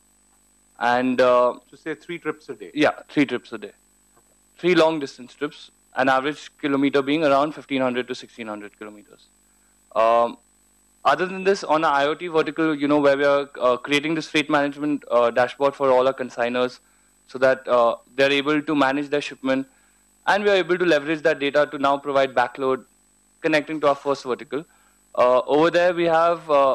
And uh, So say three trips a day. yeah, three trips a day. Three long distance trips, an average kilometer being around fifteen hundred to sixteen hundred kilometers. Um, other than this, on our IoT vertical, you know, where we are uh, creating this freight management uh, dashboard for all our consigners so that uh, they're able to manage their shipment, and we are able to leverage that data to now provide backload connecting to our first vertical. Uh, over there, we have uh,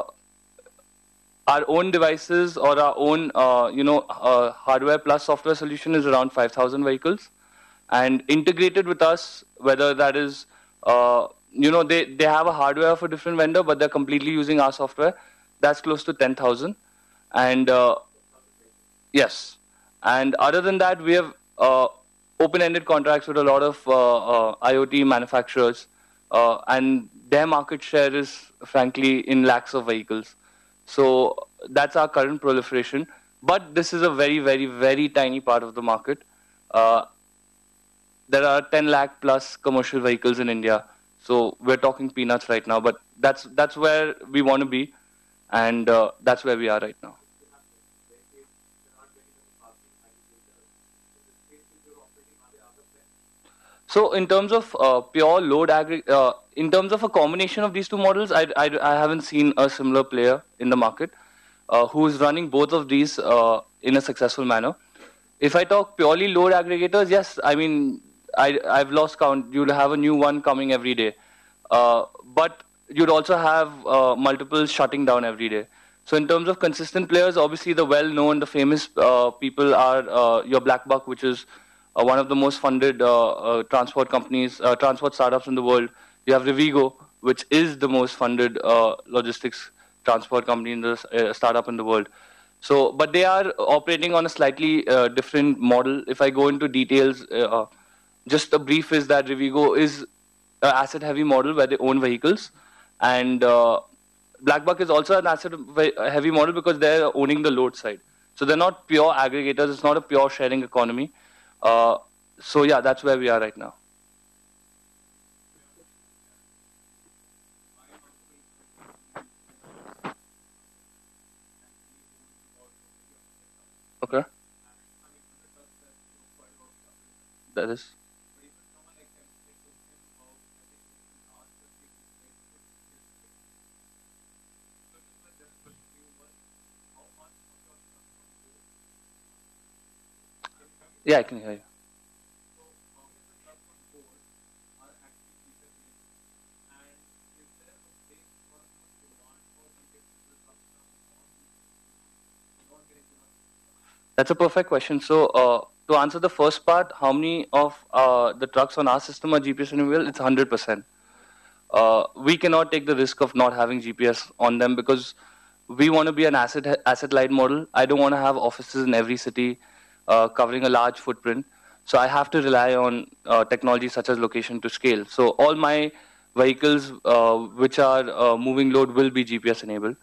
our own devices or our own, uh, you know, uh, hardware plus software solution is around five thousand vehicles. And integrated with us, whether that is, uh, you know, they, they have a hardware of a different vendor, but they're completely using our software, that's close to ten thousand. And uh, yes. And other than that, we have uh, open-ended contracts with a lot of uh, uh, IoT manufacturers. Uh, and their market share is, frankly, in lakhs of vehicles. So that's our current proliferation. But this is a very, very, very tiny part of the market. Uh, there are ten lakh plus commercial vehicles in India. So we're talking peanuts right now. But that's, that's where we want to be. And uh, that's where we are right now. So in terms of uh, pure load aggregate, uh, in terms of a combination of these two models, I, I, I haven't seen a similar player in the market uh, who is running both of these uh, in a successful manner. If I talk purely load aggregators, yes, I mean, I, I've lost count. You'll have a new one coming every day. Uh, but you'd also have uh, multiple shutting down every day. So in terms of consistent players, obviously the well-known, the famous uh, people are uh, your Black Buck, which is Uh, one of the most funded uh, uh, transport companies, uh, transport startups in the world. You have Revigo, which is the most funded uh, logistics transport company in the uh, startup in the world. So, but they are operating on a slightly uh, different model. If I go into details, uh, just a brief is that Revigo is an asset-heavy model where they own vehicles, and uh, BlackBuck is also an asset-heavy model because they're owning the load side. So they're not pure aggregators. It's not a pure sharing economy. Uh, so yeah, that's where we are right now. Okay. That is. Yeah, I can hear you. That's a perfect question. So, uh, to answer the first part, how many of uh, the trucks on our system are G P S enabled? It's one hundred percent. Uh, we cannot take the risk of not having G P S on them because we want to be an asset asset light model. I don't want to have offices in every city uh, covering a large footprint. So I have to rely on uh, technology such as location to scale. So all my vehicles uh, which are uh, moving load will be G P S enabled.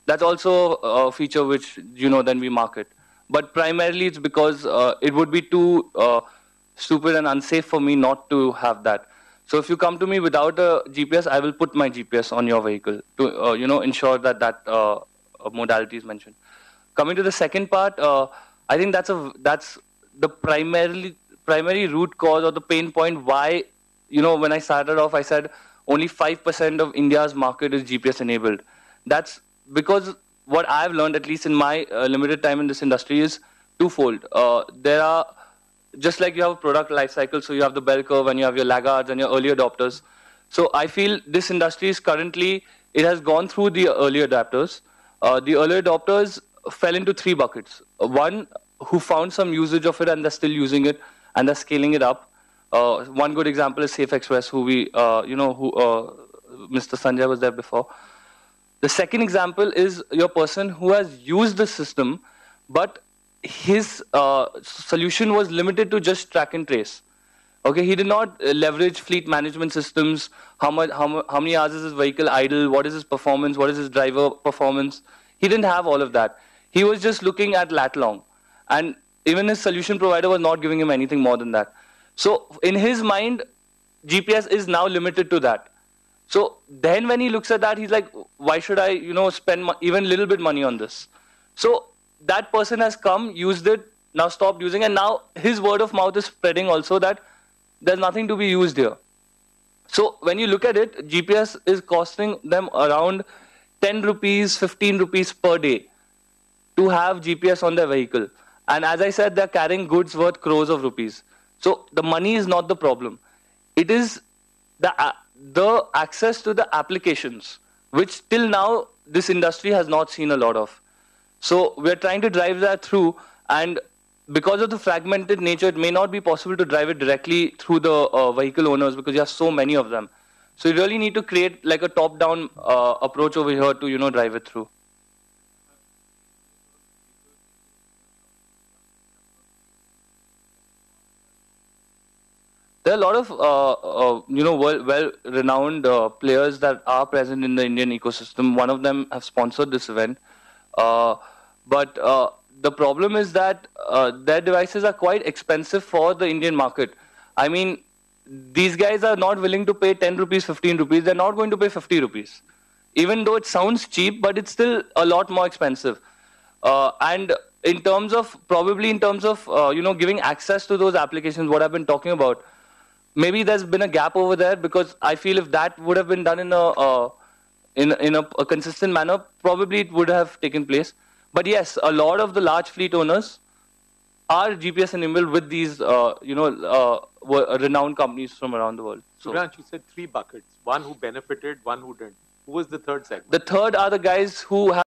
That's also a feature which, you know, then we market. But primarily it's because uh, it would be too uh, stupid and unsafe for me not to have that. So if you come to me without a G P S, I will put my G P S on your vehicle to, uh, you know, ensure that that uh, modality is mentioned. Coming to the second part, uh, I think that's a that's the primarily primary root cause or the pain point why, you know, when I started off, I said only five percent of India's market is G P S enabled. That's because what I've learned, at least in my uh, limited time in this industry, is twofold. Uh, there are, just like you have a product life cycle, so you have the bell curve and you have your laggards and your early adopters. So I feel this industry is currently, it has gone through the early adapters. Uh, the early adopters fell into three buckets. Uh, One, who found some usage of it and they're still using it and they're scaling it up. Uh, one good example is Safe Express, who we, uh, you know, who uh, Mister Sanjay was there before. The second example is your person who has used the system, but his uh, solution was limited to just track and trace. Okay, he did not uh, leverage fleet management systems. How much, how, mu- how many hours is his vehicle idle? What is his performance? What is his driver performance? He didn't have all of that. He was just looking at lat long, and even his solution provider was not giving him anything more than that. So in his mind, G P S is now limited to that. So then when he looks at that, he's like, why should I, you know, spend mo- even little bit money on this? So that person has come, used it, now stopped using, and now his word of mouth is spreading also that there's nothing to be used here. So when you look at it, G P S is costing them around ten rupees, fifteen rupees per day to have G P S on their vehicle. And as I said, they're carrying goods worth crores of rupees. So the money is not the problem. It is the, uh, the access to the applications, which till now this industry has not seen a lot of. So we're trying to drive that through, and because of the fragmented nature, it may not be possible to drive it directly through the uh, vehicle owners because you have so many of them. So you really need to create like a top-down uh, approach over here to, you know, drive it through. There are a lot of uh, uh, you know well, well-renowned uh, players that are present in the Indian ecosystem. One of them have sponsored this event, uh, but uh, the problem is that uh, their devices are quite expensive for the Indian market. I mean, these guys are not willing to pay ten rupees, fifteen rupees. They're not going to pay fifty rupees, even though it sounds cheap, but it's still a lot more expensive. Uh, and in terms of probably in terms of uh, you know giving access to those applications, what I've been talking about. Maybe there's been a gap over there because I feel if that would have been done in a uh, in in a, a consistent manner, probably it would have taken place. But yes, a lot of the large fleet owners are G P S enabled with these uh, you know uh, renowned companies from around the world. So, Suryansh, you said three buckets: one who benefited, one who didn't. Who was the third segment? The third are the guys who have